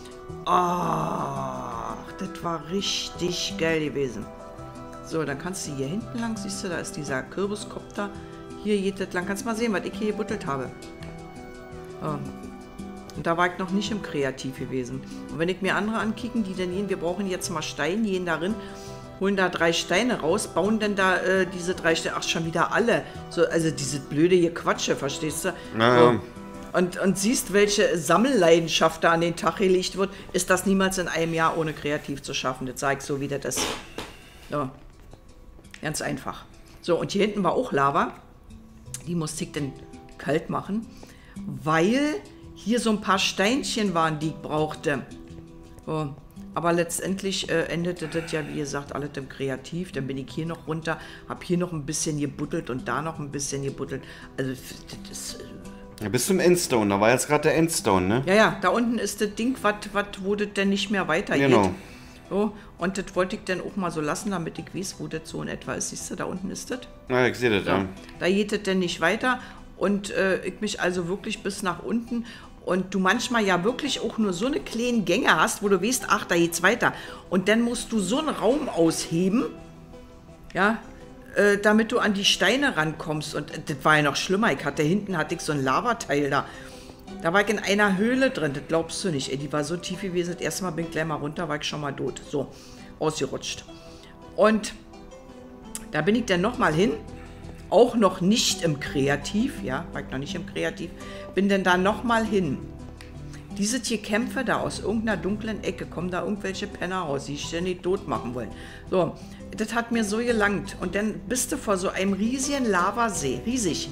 Ach, das war richtig geil gewesen. So, dann kannst du hier hinten lang, siehst du, da ist dieser Kürbiskopter. Hier geht das lang. Kannst mal sehen, was ich hier gebuddelt habe. Oh. Und da war ich noch nicht im Kreativ gewesen. Und wenn ich mir andere ankicken, die dann gehen, wir brauchen jetzt mal Stein, gehen darin, holen da 3 Steine raus, bauen dann da diese 3 Steine, ach schon wieder alle, so, also diese blöde hier Quatsche, verstehst du? Naja. So. Und siehst, welche Sammelleidenschaft da an den Tag gelegt wird, ist das niemals in einem Jahr ohne kreativ zu schaffen, das sage ich so, wie das ist. So. Ganz einfach. So, und hier hinten war auch Lava, die musste ich dann kalt machen, weil hier so ein paar Steinchen waren, die ich brauchte. So. Aber letztendlich endete das ja, wie gesagt, alles im Kreativ. Dann bin ich hier noch runter, habe hier noch ein bisschen gebuddelt und da noch ein bisschen gebuddelt. Also das ist... Ja, bis zum Endstone, da war jetzt gerade der Endstone, ne? Ja, ja, da unten ist das Ding, wo das denn nicht mehr weitergeht. Genau. So, und das wollte ich dann auch mal so lassen, damit ich weiß, wo das so in etwa ist. Siehst du, da unten ist das. Ja, ich sehe das, ja. Da geht das denn nicht weiter. Und ich mich also wirklich bis nach unten... Und du manchmal ja wirklich auch nur so eine kleine Gänge hast, wo du weißt, ach, da geht's weiter. Und dann musst du so einen Raum ausheben, ja, damit du an die Steine rankommst. Und das war ja noch schlimmer. Hinten hatte ich so ein Lavateil da. Da war ich in einer Höhle drin, das glaubst du nicht. Ey, die war so tief gewesen, das erste Mal bin ich gleich mal runter, war ich schon mal tot. So, ausgerutscht. Und Da bin ich dann nochmal hin, auch noch nicht im Kreativ, ja, war ich noch nicht im Kreativ, bin dann da nochmal hin. Diese Kämpfe da aus irgendeiner dunklen Ecke, kommen da irgendwelche Penner raus, die ständig tot machen wollen. So, das hat mir so gelangt. Und dann bist du vor so einem riesigen Lavasee, riesig.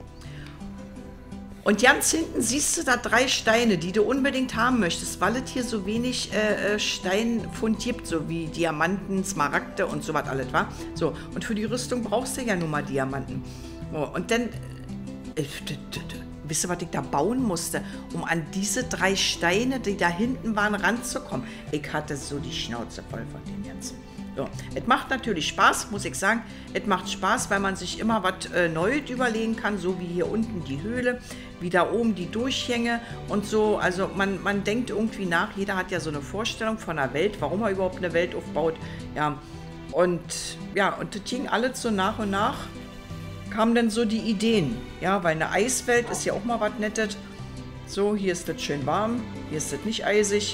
Und ganz hinten siehst du da 3 Steine, die du unbedingt haben möchtest, weil es hier so wenig Steinfund gibt, so wie Diamanten, Smaragde und so was alles, war. So, und für die Rüstung brauchst du ja nun mal Diamanten. So, und dann, wisst ihr, was ich da bauen musste, um an diese 3 Steine, die da hinten waren, ranzukommen? Ich hatte so die Schnauze voll von den ganzen. So, es macht natürlich Spaß, muss ich sagen. Es macht Spaß, weil man sich immer was Neues überlegen kann, so wie hier unten die Höhle, wie da oben die Durchgänge und so. Also man denkt irgendwie nach, jeder hat ja so eine Vorstellung von einer Welt, warum er überhaupt eine Welt aufbaut. Ja, und das ging alles so nach und nach, kamen dann so die Ideen. Ja, weil eine Eiswelt ist ja auch mal was Nettes. So, hier ist das schön warm, hier ist das nicht eisig.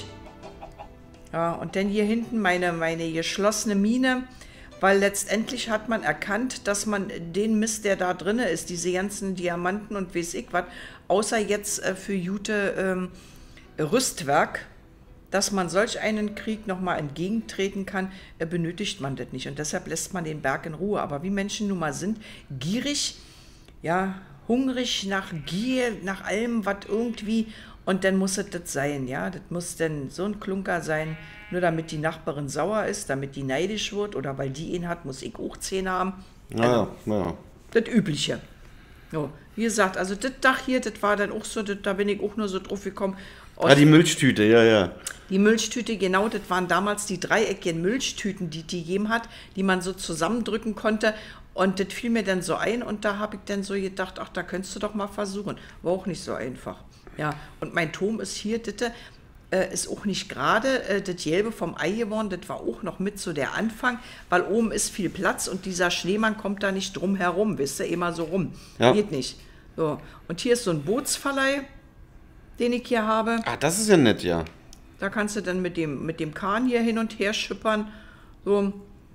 Ja, und dann hier hinten meine geschlossene Mine, weil letztendlich hat man erkannt, dass man den Mist, der da drin ist, diese ganzen Diamanten und weiß ich was, außer jetzt für Jute Rüstwerk, dass man solch einen Krieg nochmal entgegentreten kann, benötigt man das nicht. Und deshalb lässt man den Berg in Ruhe. Aber wie Menschen nun mal sind, gierig, ja, hungrig nach Gier, nach allem, was irgendwie. Und dann muss es das sein, ja, das muss dann so ein Klunker sein, nur damit die Nachbarin sauer ist, damit die neidisch wird oder weil die ihn hat, muss ich auch 10 haben. Also, das Übliche. So, wie gesagt, also das Dach hier, das war dann auch so, da bin ich auch nur so drauf gekommen. Die Milchtüte, ja. Die Milchtüte, genau, das waren damals die dreieckigen Milchtüten, die gegeben hat, die man so zusammendrücken konnte. Und das fiel mir dann so ein und da habe ich dann so gedacht, ach, da könntest du doch mal versuchen. War auch nicht so einfach. Ja, und mein Turm ist hier, das ist auch nicht gerade das Gelbe vom Ei geworden, das war auch noch mit so der Anfang, weil oben ist viel Platz und dieser Schneemann kommt da nicht drum herum, wisst ihr, immer so rum. Ja. Geht nicht. So, und hier ist so ein Bootsverleih, den ich hier habe. Ach, das ist ja nett, ja. Da kannst du dann mit dem Kahn hier hin und her schippern. So.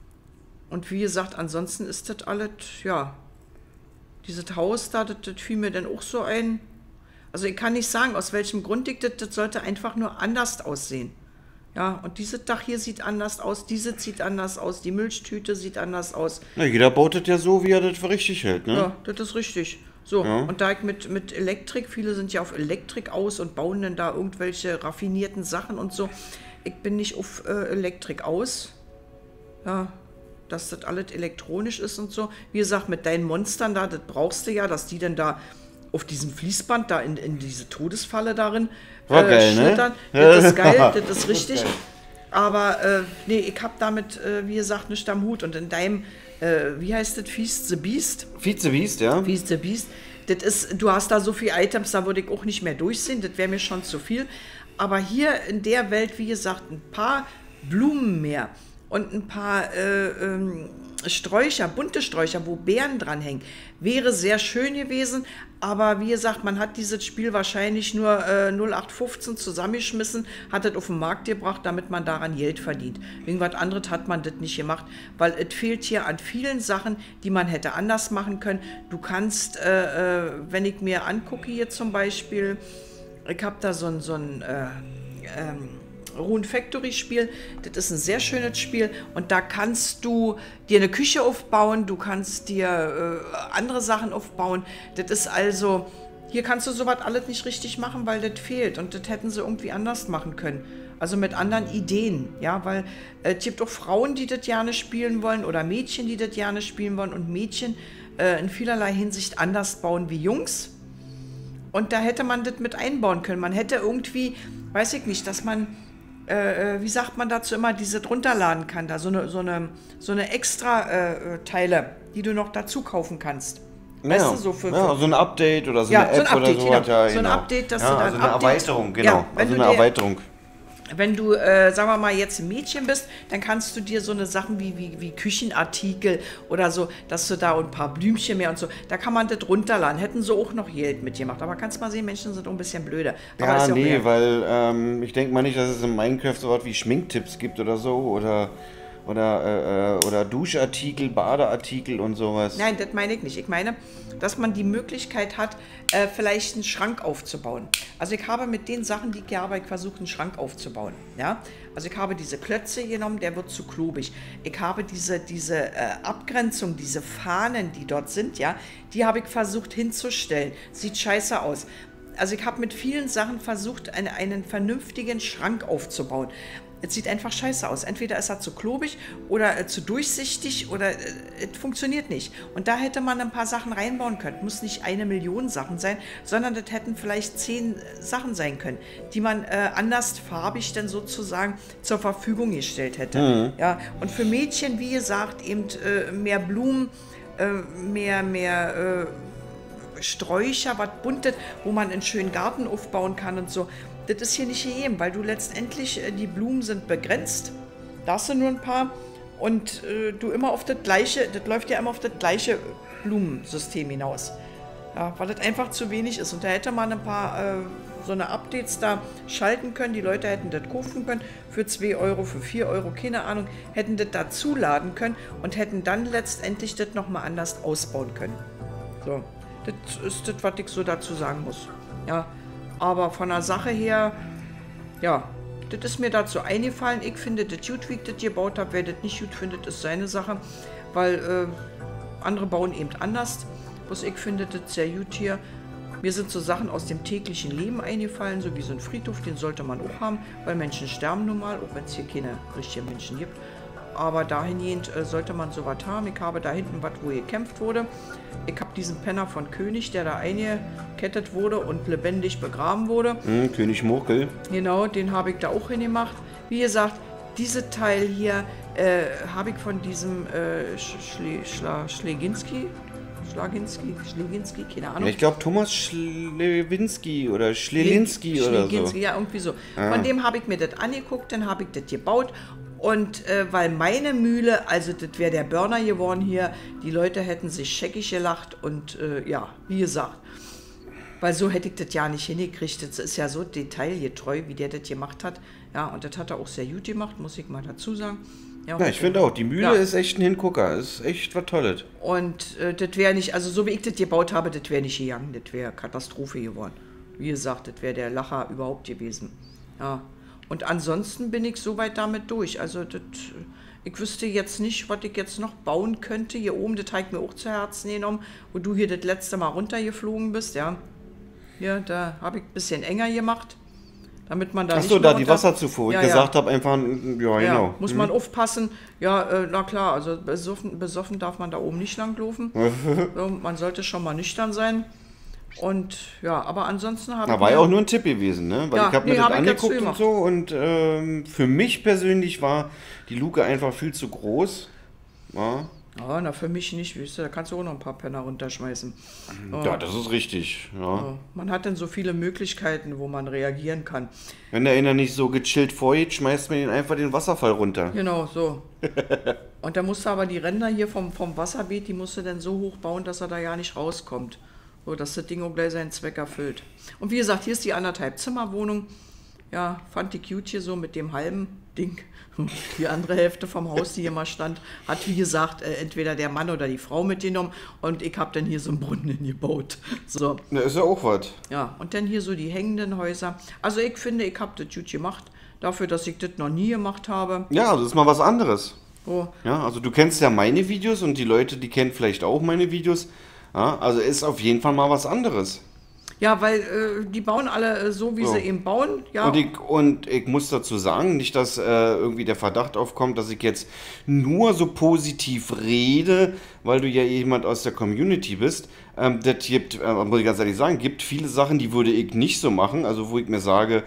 Und wie gesagt, ansonsten ist das alles, ja, dieses Haus da, das fiel mir dann auch so ein. Also ich kann nicht sagen, aus welchem Grund das sollte einfach nur anders aussehen. Ja, und dieses Dach hier sieht anders aus, dieses sieht anders aus, die Milchtüte sieht anders aus. Na, jeder baut das ja so, wie er das für richtig hält, ne? Ja, das ist richtig. So, ja. Und da ich mit Elektrik, viele sind ja auf Elektrik aus und bauen dann da irgendwelche raffinierten Sachen und so. Ich bin nicht auf Elektrik aus. Ja, dass das alles elektronisch ist und so. Wie gesagt, mit deinen Monstern da, das brauchst du ja, dass die dann da auf diesem Fließband da in diese Todesfalle darin schlittern. Ne? Das ist geil, das ist richtig. Aber nee, ich habe damit, wie gesagt, nichts am Hut. Und in deinem, wie heißt das, Feast the Beast? Feast the Beast, ja. Feast the Beast. Das ist, du hast da so viele Items, da würde ich auch nicht mehr durchsehen. Das wäre mir schon zu viel. Aber hier in der Welt, wie gesagt, ein paar Blumen mehr und ein paar Sträucher, bunte Sträucher, wo Beeren dranhängen, wäre sehr schön gewesen. Aber wie gesagt, man hat dieses Spiel wahrscheinlich nur 0815 zusammengeschmissen, hat es auf den Markt gebracht, damit man daran Geld verdient. Wegen was anderes hat man das nicht gemacht, weil es fehlt hier an vielen Sachen, die man hätte anders machen können. Du kannst, wenn ich mir angucke hier zum Beispiel, ich habe da so ein Rune Factory Spiel, das ist ein sehr schönes Spiel und da kannst du dir eine Küche aufbauen, du kannst dir andere Sachen aufbauen, das ist also, hier kannst du sowas alles nicht richtig machen, weil das fehlt und das hätten sie irgendwie anders machen können, also mit anderen Ideen, ja, weil es gibt auch Frauen, die das gerne spielen wollen oder Mädchen, die das gerne spielen wollen und Mädchen in vielerlei Hinsicht anders bauen wie Jungs und da hätte man das mit einbauen können, man hätte irgendwie, weiß ich nicht, dass man wie sagt man dazu immer, diese drunter laden kann, da so eine extra Teile, die du noch dazu kaufen kannst. Weißt du, so so ein Update oder so eine App so ein Update, oder so. Genau. So ein Update, dass du da so eine Erweiterung, genau. Ja, also eine Erweiterung. Wenn du, sagen wir mal, jetzt ein Mädchen bist, dann kannst du dir so eine Sachen wie Küchenartikel oder so, dass du da ein paar Blümchen mehr und so, da kann man das runterladen. Hätten sie auch noch Geld mitgemacht. Aber kannst mal sehen, Menschen sind auch ein bisschen blöde. Aber ja, nee, weil ich denke mal nicht, dass es in Minecraft so was wie Schminktipps gibt oder so. oder Duschartikel, Badeartikel und sowas. Nein, das meine ich nicht. Ich meine, dass man die Möglichkeit hat, vielleicht einen Schrank aufzubauen. Also ich habe mit den Sachen, die ich habe, versucht, einen Schrank aufzubauen. Ja? Also ich habe diese Klötze genommen, der wird zu klobig. Ich habe diese Abgrenzung, diese Fahnen, die dort sind, ja, die habe ich versucht hinzustellen. Sieht scheiße aus. Also ich habe mit vielen Sachen versucht, einen vernünftigen Schrank aufzubauen. Es sieht einfach scheiße aus. Entweder ist er zu klobig oder zu durchsichtig oder es funktioniert nicht. Und da hätte man ein paar Sachen reinbauen können. Muss nicht 1 Million Sachen sein, sondern das hätten vielleicht 10 Sachen sein können, die man anders farbig dann sozusagen zur Verfügung gestellt hätte. Mhm. Ja, und für Mädchen, wie gesagt, eben mehr Blumen, mehr Sträucher, was Buntes, wo man einen schönen Garten aufbauen kann und so. Das ist hier nicht gegeben, weil du letztendlich, die Blumen sind begrenzt, da hast du nur ein paar und du immer auf das gleiche, das läuft ja immer auf das gleiche Blumensystem hinaus. Ja, weil das einfach zu wenig ist und da hätte man ein paar so eine Updates da schalten können, die Leute hätten das kaufen können für 2 Euro, für 4 Euro, keine Ahnung, hätten das dazu laden können und hätten dann letztendlich das nochmal anders ausbauen können. So, das ist das, was ich so dazu sagen muss. Ja. Aber von der Sache her, ja, das ist mir dazu eingefallen. Ich finde das gut, wie ich das gebaut habe. Wer das nicht gut findet, ist seine Sache. Weil andere bauen eben anders. Was ich finde, das sehr gut hier. Mir sind so Sachen aus dem täglichen Leben eingefallen, so wie so ein Friedhof, den sollte man auch haben, weil Menschen sterben nun mal, auch wenn es hier keine richtigen Menschen gibt. Aber dahingehend sollte man sowas haben. Ich habe da hinten was, wo gekämpft wurde. Ich habe diesen Penner von König, der da eingekettet wurde und lebendig begraben wurde. König Murkel. Genau, den habe ich da auch hingemacht. Wie gesagt, diese Teil hier habe ich von diesem Schleginski, keine Ahnung. Ja, ich glaube Thomas Schlewinski oder Schlelinski oder so. Ja, irgendwie so. Von dem habe ich mir das angeguckt, dann habe ich das gebaut. Und weil meine Mühle, also das wäre der Burner geworden hier, die Leute hätten sich scheckig gelacht und ja, wie gesagt, weil so hätte ich das ja nicht hingekriegt. Das ist ja so detailgetreu, wie der das gemacht hat. Ja, und das hat er auch sehr gut gemacht, muss ich mal dazu sagen. Ja, ich finde auch, die Mühle ist echt ein Hingucker, ist echt was Tolles. Und das wäre nicht, also so wie ich das gebaut habe, das wäre nicht gegangen, das wäre Katastrophe geworden. Wie gesagt, das wäre der Lacher überhaupt gewesen. Ja. Und ansonsten bin ich soweit damit durch. Also das, ich wüsste jetzt nicht, was ich jetzt noch bauen könnte. Hier oben, das habe ich mir auch zu Herzen genommen, wo du hier das letzte Mal runtergeflogen bist. Ja, hier, da habe ich ein bisschen enger gemacht, damit man da nicht da die Wasserzufuhr, wo ich gesagt habe, einfach, ja, genau. Muss man aufpassen. Ja, na klar, also besoffen darf man da oben nicht langlaufen. So, man sollte schon mal nüchtern sein. Und ja, aber ansonsten habe ich. Da war ja auch nur ein Tipp gewesen, ne? Weil ich habe mir das angeguckt und so und für mich persönlich war die Luke einfach viel zu groß. Ja. Ja, na für mich nicht, weißt du, da kannst du auch noch ein paar Penner runterschmeißen. Ja, das ist richtig. Ja. Man hat dann so viele Möglichkeiten, wo man reagieren kann. Wenn der einer nicht so gechillt vorgeht, schmeißt man ihn einfach den Wasserfall runter. Genau, so. Und da musst du aber die Ränder hier vom Wasserbeet, die musst du dann so hoch bauen, dass er da ja nicht rauskommt. So, dass das Ding auch gleich seinen Zweck erfüllt. Und wie gesagt, hier ist die 1,5 Zimmerwohnung. Ja, fand ich cute hier so mit dem halben Ding. Die andere Hälfte vom Haus, die hier mal stand, hat wie gesagt entweder der Mann oder die Frau mitgenommen. Und ich habe dann hier so einen Brunnen gebaut. So. Na, ist ja auch was. Ja, und dann hier so die hängenden Häuser. Also ich finde, ich habe das gut gemacht. Dafür, dass ich das noch nie gemacht habe. Ja, das ist mal was anderes. Oh. Ja, also du kennst ja meine Videos und die Leute, die kennen vielleicht auch meine Videos. Ja, also ist auf jeden Fall mal was anderes. Ja, weil die bauen alle so, wie sie eben bauen. Ja. Und ich muss dazu sagen, nicht, dass irgendwie der Verdacht aufkommt, dass ich jetzt nur so positiv rede, weil du ja jemand aus der Community bist. Das gibt, muss ich ganz ehrlich sagen, gibt viele Sachen, die würde ich nicht so machen. Also wo ich mir sage,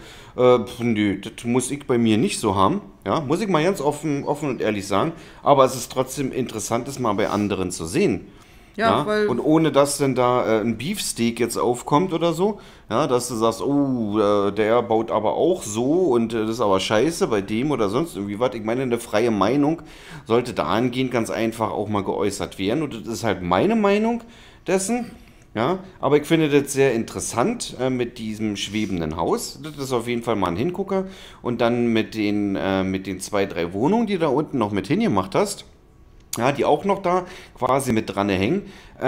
nö, das muss ich bei mir nicht so haben. Ja, muss ich mal ganz offen und ehrlich sagen. Aber es ist trotzdem interessant, es mal bei anderen zu sehen. Ja, weil und ohne dass denn da ein Beefsteak jetzt aufkommt oder so, ja, dass du sagst, oh, der baut aber auch so und das ist aber scheiße bei dem oder sonst irgendwie was. Ich meine, eine freie Meinung sollte dahingehend ganz einfach auch mal geäußert werden und das ist halt meine Meinung dessen. Ja, aber ich finde das sehr interessant mit diesem schwebenden Haus. Das ist auf jeden Fall mal ein Hingucker. Und dann mit den 2, 3 Wohnungen, die du da unten noch mit hingemacht hast, ja, die auch noch da quasi mit dran hängen,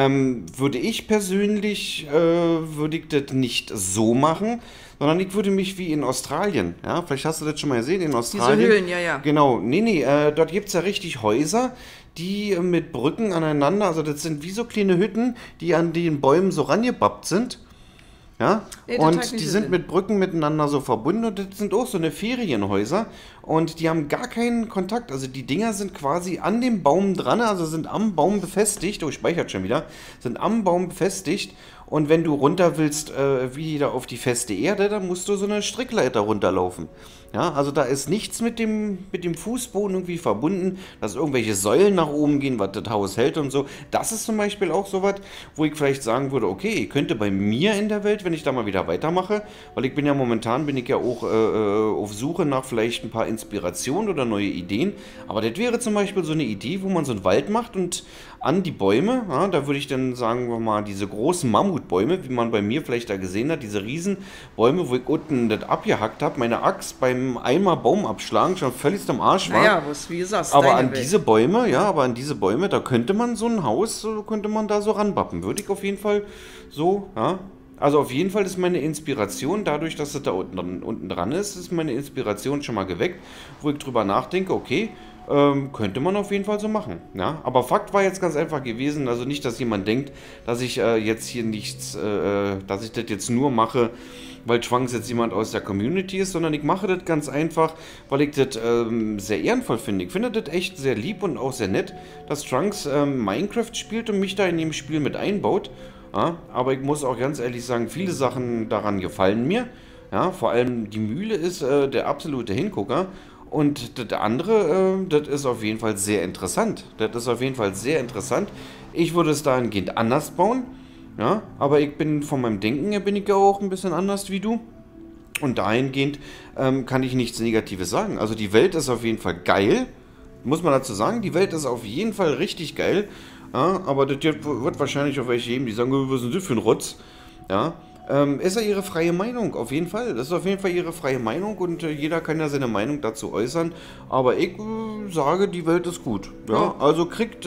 würde ich persönlich, würde ich das nicht so machen, sondern ich würde mich wie in Australien, ja, vielleicht hast du das schon mal gesehen, in Diese Australien. Höhlen, ja, ja. Genau, nee, dort gibt es ja richtig Häuser, die mit Brücken aneinander, also das sind wie so kleine Hütten, die an den Bäumen so rangebappt sind. Ja, Nee, das hat und nicht die so sind Sinn. mit Brücken miteinander so verbunden und das sind auch so eine Ferienhäuser und die haben gar keinen Kontakt. Also die Dinger sind quasi an dem Baum dran, also sind am Baum befestigt. Oh, speichert schon wieder. Sind am Baum befestigt und wenn du runter willst, wieder auf die feste Erde, dann musst du so eine Strickleiter runterlaufen. Ja, also da ist nichts mit dem Fußboden irgendwie verbunden, dass irgendwelche Säulen nach oben gehen, was das Haus hält und so. Das ist zum Beispiel auch so was, wo ich vielleicht sagen würde, okay, ich könnte bei mir in der Welt, wenn ich da mal wieder weitermache, weil ich bin ja momentan, bin ich ja auch auf Suche nach vielleicht ein paar Inspirationen oder neue Ideen. Aber das wäre zum Beispiel so eine Idee, wo man so einen Wald macht und an die Bäume, ja, da würde ich dann sagen wir mal diese großen Mammutbäume, wie man bei mir vielleicht da gesehen hat, diese Riesenbäume, wo ich unten das abgehackt habe, meine Axt beim einmal Baum abschlagen schon völlig am Arsch war. Naja, was, wie gesagt, Aber deine an Welt. diese Bäume, ja, aber an diese Bäume, da könnte man so ein Haus, könnte man da so ranbappen. Würde ich auf jeden Fall so, ja. Also auf jeden Fall ist meine Inspiration, dadurch, dass es da unten dran ist meine Inspiration schon mal geweckt, wo ich drüber nachdenke, okay, könnte man auf jeden Fall so machen. Ja? Aber Fakt war jetzt ganz einfach gewesen, also nicht, dass jemand denkt, dass ich jetzt hier nichts, dass ich das jetzt nur mache, weil Schwanks jetzt jemand aus der Community ist, sondern ich mache das ganz einfach, weil ich das sehr ehrenvoll finde. Ich finde das echt sehr lieb und auch sehr nett, dass Trunks Minecraft spielt und mich da in dem Spiel mit einbaut. Ja? Aber ich muss auch ganz ehrlich sagen, viele Sachen daran gefallen mir. Ja? Vor allem die Mühle ist der absolute Hingucker. Und das andere, das ist auf jeden Fall sehr interessant. Das ist auf jeden Fall sehr interessant. Ich würde es dahingehend anders bauen. Ja, aber ich bin von meinem Denken her bin ich ja auch ein bisschen anders wie du. Und dahingehend kann ich nichts Negatives sagen. Also die Welt ist auf jeden Fall geil. Muss man dazu sagen, die Welt ist auf jeden Fall richtig geil. Ja, aber das wird wahrscheinlich auch welche geben, die sagen, was ist denn das für ein Rotz? Ja, ist ja ihre freie Meinung, auf jeden Fall. Das ist auf jeden Fall ihre freie Meinung und jeder kann ja seine Meinung dazu äußern. Aber ich sage, die Welt ist gut. Ja, Ja. also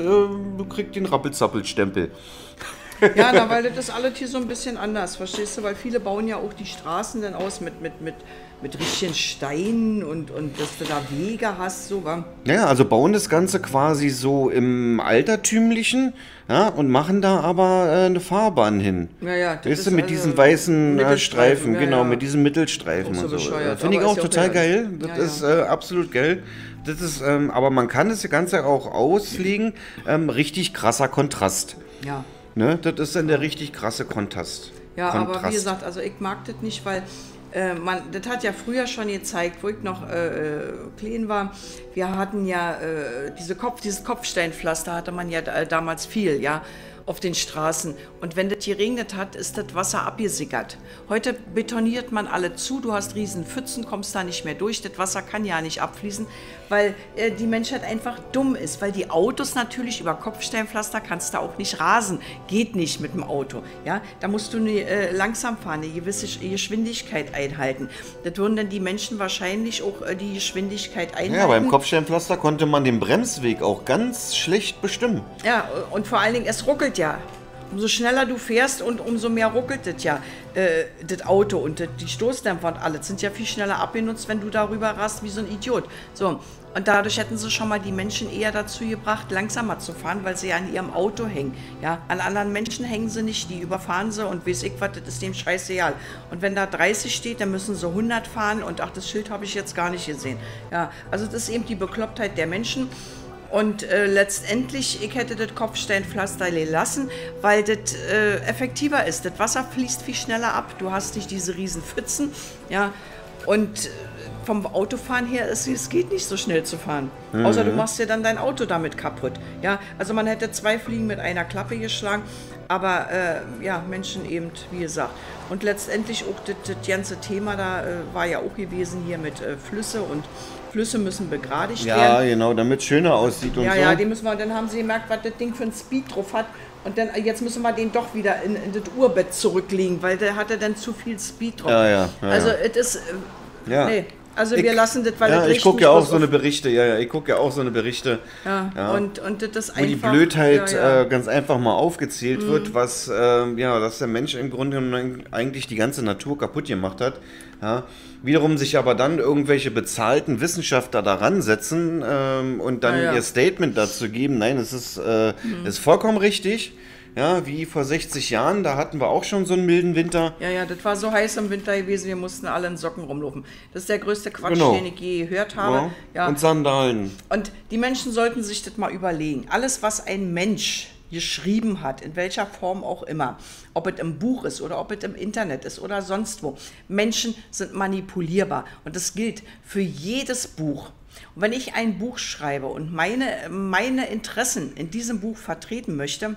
du kriegst den Rappelzappelstempel. Ja, na, weil das ist alles hier so ein bisschen anders, verstehst du? Weil viele bauen ja auch die Straßen dann aus mit richtigen Steinen und dass du da Wege hast, so, wa? Ja, also bauen das Ganze quasi so im Altertümlichen, ja, und machen da aber eine Fahrbahn hin. Ja, ja, das Weißt du, ist mit also diesen weißen Mittelstreifen, Streifen, ja, genau, ja. mit diesen Mittelstreifen Auch so und so. bescheuert, Finde ich aber auch ist ja auch total geil. geil. Das Ja, ja. ist absolut geil. Das ist, aber man kann das Ganze auch auslegen, richtig krasser Kontrast. Ja. Ne? Das ist dann der richtig krasse Kontrast. Ja, aber wie Kontrast. gesagt, also ich mag das nicht, weil das hat ja früher schon gezeigt, wo ich noch klein war. Wir hatten ja dieses Kopfsteinpflaster hatte man ja damals viel, ja, auf den Straßen. Und wenn das geregnet hat, ist das Wasser abgesickert. Heute betoniert man alle zu, du hast riesen Pfützen, kommst da nicht mehr durch. Das Wasser kann ja nicht abfließen, weil die Menschheit einfach dumm ist. Weil die Autos natürlich über Kopfsteinpflaster kannst du auch nicht rasen. Geht nicht mit dem Auto. Ja? Da musst du langsam fahren, eine gewisse Geschwindigkeit einhalten. Das würden dann die Menschen wahrscheinlich auch die Geschwindigkeit einhalten. Ja, beim Kopfsteinpflaster konnte man den Bremsweg auch ganz schlecht bestimmen. Ja, und vor allen Dingen, es ruckelt ja. Umso schneller du fährst und umso mehr ruckelt das ja, das Auto und die Stoßdämpfer und alles sind ja viel schneller abgenutzt, wenn du darüber rast wie so ein Idiot. So, und dadurch hätten sie schon mal die Menschen eher dazu gebracht, langsamer zu fahren, weil sie ja an ihrem Auto hängen. Ja, an anderen Menschen hängen sie nicht, die überfahren sie und weiß ich was, das ist dem scheißegal. Und wenn da 30 steht, dann müssen sie 100 fahren und ach, das Schild habe ich jetzt gar nicht gesehen. Ja, also das ist eben die Beklopptheit der Menschen. Und letztendlich, ich hätte das Kopfsteinpflaster lassen, weil das effektiver ist. Das Wasser fließt viel schneller ab. Du hast nicht diese riesen Pfützen. Ja, und vom Autofahren her, es geht nicht so schnell zu fahren. Außer du machst dir dann dein Auto damit kaputt. Ja, also man hätte 2 Fliegen mit einer Klappe geschlagen. Aber ja, Menschen eben, wie gesagt. Und letztendlich auch das ganze Thema da war ja auch gewesen hier mit Flüsse und Flüsse müssen begradigt Ja, werden. genau, damit es schöner aussieht und Ja, so. ja, die müssen wir, dann haben sie gemerkt, was das Ding für ein Speed drauf hat. Und dann, jetzt müssen wir den doch wieder in das Urbett zurücklegen, weil der hatte dann zu viel Speed drauf. Ja. Also, es ist, Ja. nee, also wir lassen das, weil ja, das ich riecht gucke nicht ja auch bloß so eine auf- Berichte, ich gucke ja auch so eine Berichte. Ja. Und das ist Wo die einfach... Blödheit ja. ganz einfach mal aufgezählt wird, was dass der Mensch im Grunde genommen eigentlich die ganze Natur kaputt gemacht hat. Ja. Wiederum sich aber dann irgendwelche bezahlten Wissenschaftler daran setzen und dann ihr Statement dazu geben, nein, es ist vollkommen richtig. Ja, wie vor 60 Jahren, da hatten wir auch schon so einen milden Winter. Ja, das war so heiß im Winter gewesen, wir mussten alle in Socken rumlaufen. Das ist der größte Quatsch, Genau. den ich je gehört habe. Ja. Und Sandalen. Und die Menschen sollten sich das mal überlegen. Alles, was ein Mensch geschrieben hat, in welcher Form auch immer, ob es im Buch ist oder ob es im Internet ist oder sonst wo. Menschen sind manipulierbar und das gilt für jedes Buch. Und wenn ich ein Buch schreibe und meine Interessen in diesem Buch vertreten möchte,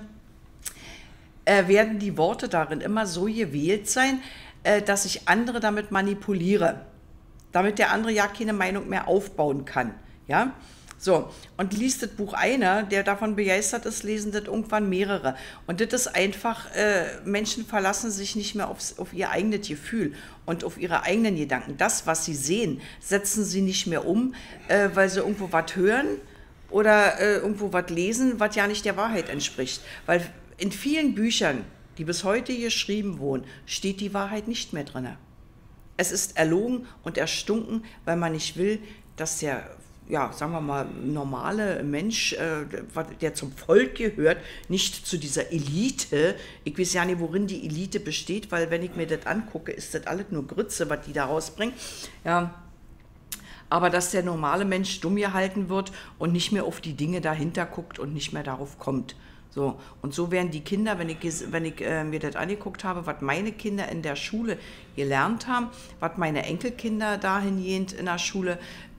werden die Worte darin immer so gewählt sein, dass ich andere damit manipuliere, damit der andere ja keine Meinung mehr aufbauen kann. Ja? So, und liest das Buch einer, der davon begeistert ist, lesen das irgendwann mehrere. Und das ist einfach, Menschen verlassen sich nicht mehr auf ihr eigenes Gefühl und auf ihre eigenen Gedanken. Das, was sie sehen, setzen sie nicht mehr um, weil sie irgendwo was hören oder irgendwo was lesen, was ja nicht der Wahrheit entspricht. Weil in vielen Büchern, die bis heute geschrieben wurden, steht die Wahrheit nicht mehr drin. Es ist erlogen und erstunken, weil man nicht will, dass der, ja, sagen wir mal, normale Mensch, der zum Volk gehört, nicht zu dieser Elite. Ich weiß ja nicht, worin die Elite besteht, weil wenn ich mir das angucke, ist das alles nur Grütze, was die da rausbringen. Ja. Aber dass der normale Mensch dumm gehalten wird und nicht mehr auf die Dinge dahinter guckt und nicht mehr darauf kommt. So, und so werden die Kinder, wenn ich mir das angeguckt habe, was meine Kinder in der Schule gelernt haben, was meine Enkelkinder dahingehend in der Schule,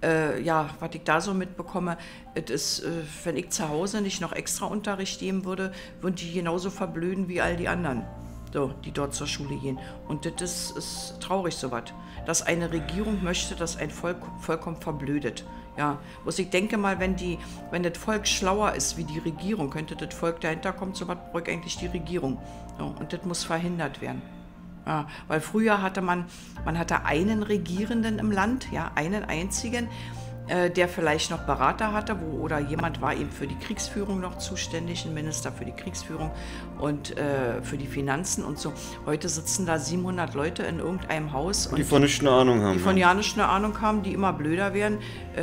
was ich da so mitbekomme, es ist, wenn ich zu Hause nicht noch extra Unterricht geben würde, würden die genauso verblöden wie all die anderen, so, die dort zur Schule gehen. Und das ist traurig, sowas. Dass eine Regierung möchte, dass ein Volk vollkommen verblödet. Ja, was ich denke mal, wenn das Volk schlauer ist wie die Regierung, könnte das Volk dahinter kommen, so was braucht eigentlich die Regierung. Ja, und das muss verhindert werden. Ja, weil früher hatte man hatte einen Regierenden im Land, ja, einen einzigen, der vielleicht noch Berater hatte, oder jemand war eben für die Kriegsführung noch zuständig, ein Minister für die Kriegsführung und für die Finanzen und so. Heute sitzen da 700 Leute in irgendeinem Haus. Die von nichts eine Ahnung haben. Die von ja nicht eine Ahnung haben, die immer blöder werden,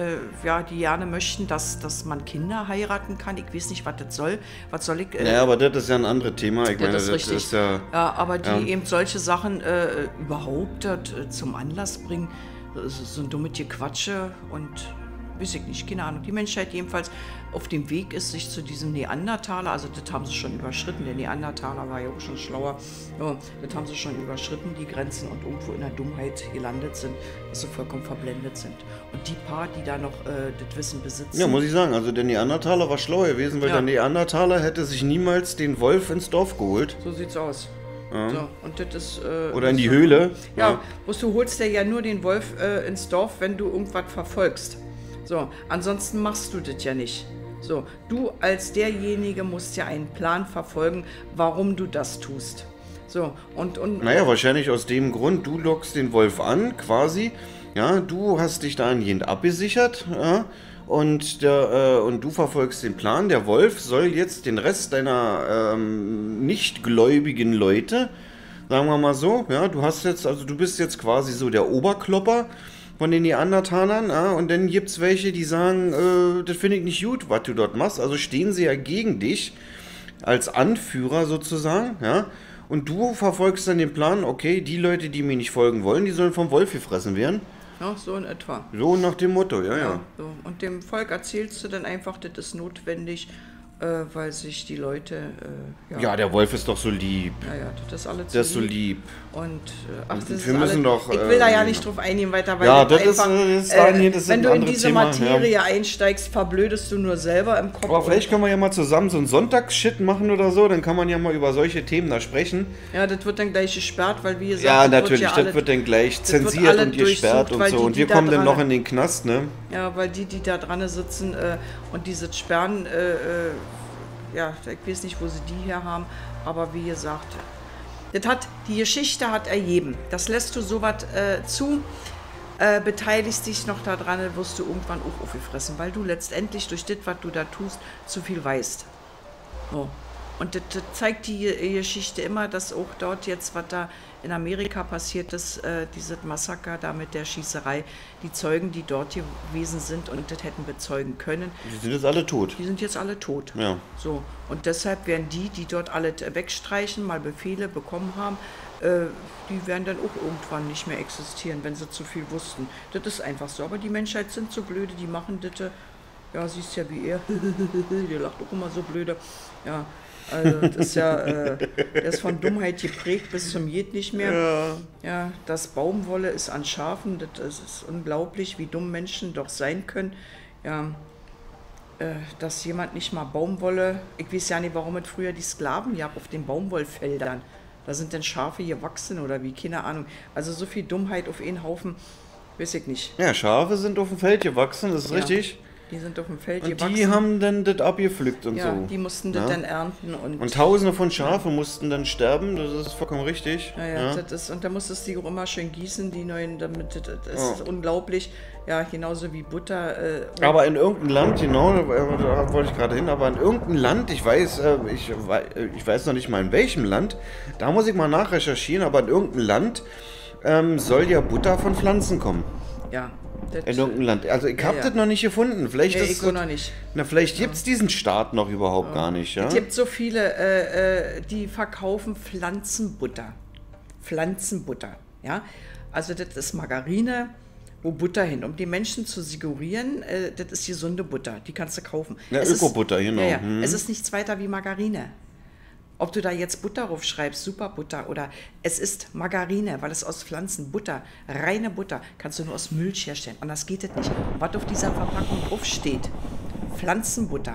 die gerne möchten, dass man Kinder heiraten kann. Ich weiß nicht, was das soll. Was soll ich... Ja, aber das ist ja ein anderes Thema. Ich meine, das ist das richtig. ist ja... Ja, aber die eben solche Sachen überhaupt zum Anlass bringen, so ein dummes Gequatsche und weiß ich nicht, keine Ahnung. Die Menschheit jedenfalls auf dem Weg ist, sich zu diesem Neandertaler, also das haben sie schon überschritten, der Neandertaler war ja auch schon schlauer, ja, das haben sie schon überschritten, die Grenzen, und irgendwo in der Dummheit gelandet sind, dass sie vollkommen verblendet sind. Und die paar, die da noch das Wissen besitzen... Ja, muss ich sagen, also der Neandertaler war schlau gewesen, weil der Neandertaler hätte sich niemals den Wolf ins Dorf geholt. So sieht's aus. Ja. So, und das ist, oder in die Höhle. Ja, du holst dir ja nur den Wolf ins Dorf, wenn du irgendwas verfolgst. So, ansonsten machst du das ja nicht. So, du als derjenige musst ja einen Plan verfolgen, warum du das tust. So, und naja, wahrscheinlich aus dem Grund, du lockst den Wolf an, quasi. Ja, du hast dich dahingehend abgesichert, ja, und du verfolgst den Plan. Der Wolf soll jetzt den Rest deiner nichtgläubigen Leute, sagen wir mal so, ja, du bist jetzt quasi so der Oberklopper von den Neandertalern, ja, und dann gibt es welche, die sagen, das finde ich nicht gut, was du dort machst. Also stehen sie ja gegen dich als Anführer sozusagen, ja. Und du verfolgst dann den Plan, okay, die Leute, die mir nicht folgen wollen, die sollen vom Wolf gefressen werden. Ja, so in etwa. So nach dem Motto, ja. So. Und dem Volk erzählst du dann einfach, das ist notwendig, weil sich die Leute, Ja, der Wolf ist doch so lieb. ja, das ist alles Der ist so lieb. Und das wir ist müssen doch. Ich will da ja nicht drauf eingehen weiter, weil Ja, das das einfach, ist wenn ein du in anderes diese Thema, Materie einsteigst, verblödest du nur selber im Kopf. Aber vielleicht können wir ja mal zusammen so einen Sonntagsshit machen oder so, dann kann man ja mal über solche Themen da sprechen. Ja, das wird dann gleich gesperrt, weil wie gesagt, Ja, das natürlich, wird das wird dann gleich das wird zensiert alle und gesperrt durchsucht, und weil so. die, Und wir die kommen da dann dran- noch in den Knast, ne? Ja, weil die da dran sitzen und diese Sperren, ja, ich weiß nicht, wo sie die her haben, aber wie gesagt, die Geschichte hat ergeben. Das lässt du sowas zu, beteiligst dich noch daran, dann wirst du irgendwann auch aufgefressen, weil du letztendlich durch das, was du da tust, zu viel weißt. So. Und das zeigt die Geschichte immer, dass auch dort jetzt, was da in Amerika passiert ist, dieses Massaker da mit der Schießerei, die Zeugen, die dort gewesen sind und das hätten bezeugen können, Die sind jetzt alle tot. die sind jetzt alle tot. Ja. So. Und deshalb werden die dort alle wegstreichen, mal Befehle bekommen haben, die werden dann auch irgendwann nicht mehr existieren, wenn sie zu viel wussten. Das ist einfach so. Aber die Menschheit sind so blöde, die machen das. Ja, siehst ja wie er. Der lacht auch immer so blöde. Ja. Also das ist ja, der ist von Dummheit geprägt bis zum Geht nicht mehr. Ja, das Baumwolle ist an Schafen, das ist unglaublich, wie dumm Menschen doch sein können. Ja, dass jemand nicht mal Baumwolle, ich weiß ja nicht, warum es früher die Sklaven gab auf den Baumwollfeldern. Da sind denn Schafe gewachsen oder wie, keine Ahnung. Also so viel Dummheit auf einen Haufen, weiß ich nicht. Ja, Schafe sind auf dem Feld gewachsen, das ist Ja. richtig. Die sind auf dem Feld Und gewachsen. die haben dann das abgepflückt und ja, so. die mussten das dann ernten Und Tausende von Schafen mussten dann sterben, das ist vollkommen richtig. Ja. Das ist, und da musstest du die auch immer schön gießen, die neuen, damit das ist unglaublich. Ja, genauso wie Butter. Aber in irgendeinem Land, genau, da wollte ich gerade hin, aber in irgendeinem Land, ich weiß noch nicht mal in welchem Land, da muss ich mal nachrecherchieren, aber in irgendeinem Land soll ja Butter von Pflanzen kommen. Ja. In irgendeinem Land. Also ich habe das noch nicht gefunden. Vielleicht Nee, ist ich noch nicht. Na, vielleicht gibt es diesen Staat noch überhaupt gar nicht, ja? Es gibt so viele, die verkaufen Pflanzenbutter. Pflanzenbutter, ja. Also das ist Margarine, wo Butter hin, um die Menschen zu suggerieren, das ist gesunde Butter, die kannst du kaufen. Ja, Es ist- Ökobutter, genau. Ja. Mhm. Es ist nichts weiter wie Margarine. Ob du da jetzt Butter drauf schreibst, Superbutter oder es ist Margarine, weil es aus Pflanzen, Butter, reine Butter, kannst du nur aus Milch herstellen. Anders geht es nicht. Und was auf dieser Verpackung drauf steht, Pflanzenbutter,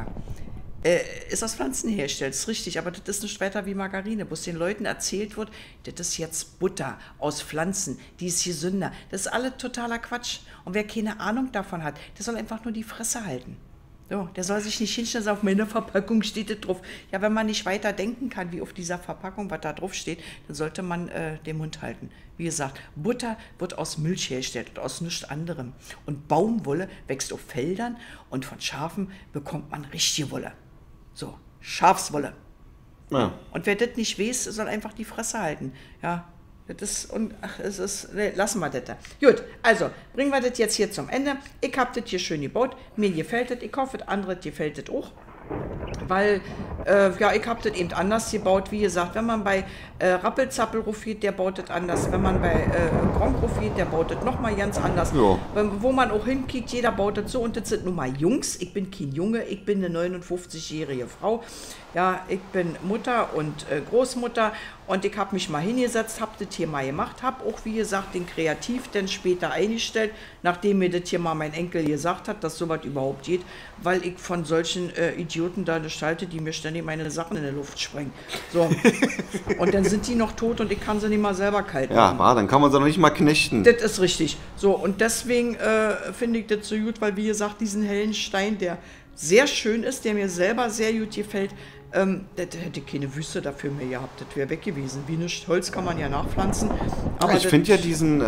ist aus Pflanzen hergestellt, ist richtig, aber das ist nicht weiter wie Margarine, wo es den Leuten erzählt wird, das ist jetzt Butter aus Pflanzen, die ist gesünder. Das ist alles totaler Quatsch. Und wer keine Ahnung davon hat, der soll einfach nur die Fresse halten. So, der soll sich nicht hinstellen, sagen, auf meiner Verpackung steht das drauf. Ja, wenn man nicht weiter denken kann, wie auf dieser Verpackung, was da drauf steht, dann sollte man den Mund halten. Wie gesagt, Butter wird aus Milch hergestellt und aus nichts anderem. Und Baumwolle wächst auf Feldern und von Schafen bekommt man richtige Wolle. So, Schafswolle. Ja. Und wer das nicht weiß, soll einfach die Fresse halten. Ja, das ist, nee, lassen wir das da. Gut, also, bringen wir das jetzt hier zum Ende. Ich habe das hier schön gebaut. Mir gefällt das. Ich hoffe, das andere gefällt das auch. Weil, ja, ich habe das eben anders gebaut. Wie gesagt, wenn man bei Rappelzappel rufiert, der baut das anders. Wenn man bei Gronk rufiert, der baut das nochmal ganz anders. Ja. Wo man auch hinkickt, jeder baut das so. Und das sind nun mal Jungs. Ich bin kein Junge, ich bin eine 59-jährige Frau. Ja, ich bin Mutter und Großmutter. Und ich habe mich mal hingesetzt, habe das hier mal gemacht, habe auch, wie gesagt, den Kreativ dann später eingestellt, nachdem mir das hier mal mein Enkel gesagt hat, dass sowas überhaupt geht, weil ich von solchen Idioten da gestalte, die mir ständig meine Sachen in der Luft sprengen. So. Und dann sind die noch tot und ich kann sie nicht mal selber kalt machen. Ja, dann kann man sie noch nicht mal knechten. Das ist richtig. So, und deswegen finde ich das so gut, weil, wie gesagt, diesen hellen Stein, der sehr schön ist, der mir selber sehr gut gefällt, das hätte keine Wüste dafür mehr gehabt, das wäre weg gewesen. Wie nichts, Holz kann man ja nachpflanzen. Aber Ich finde ja diesen,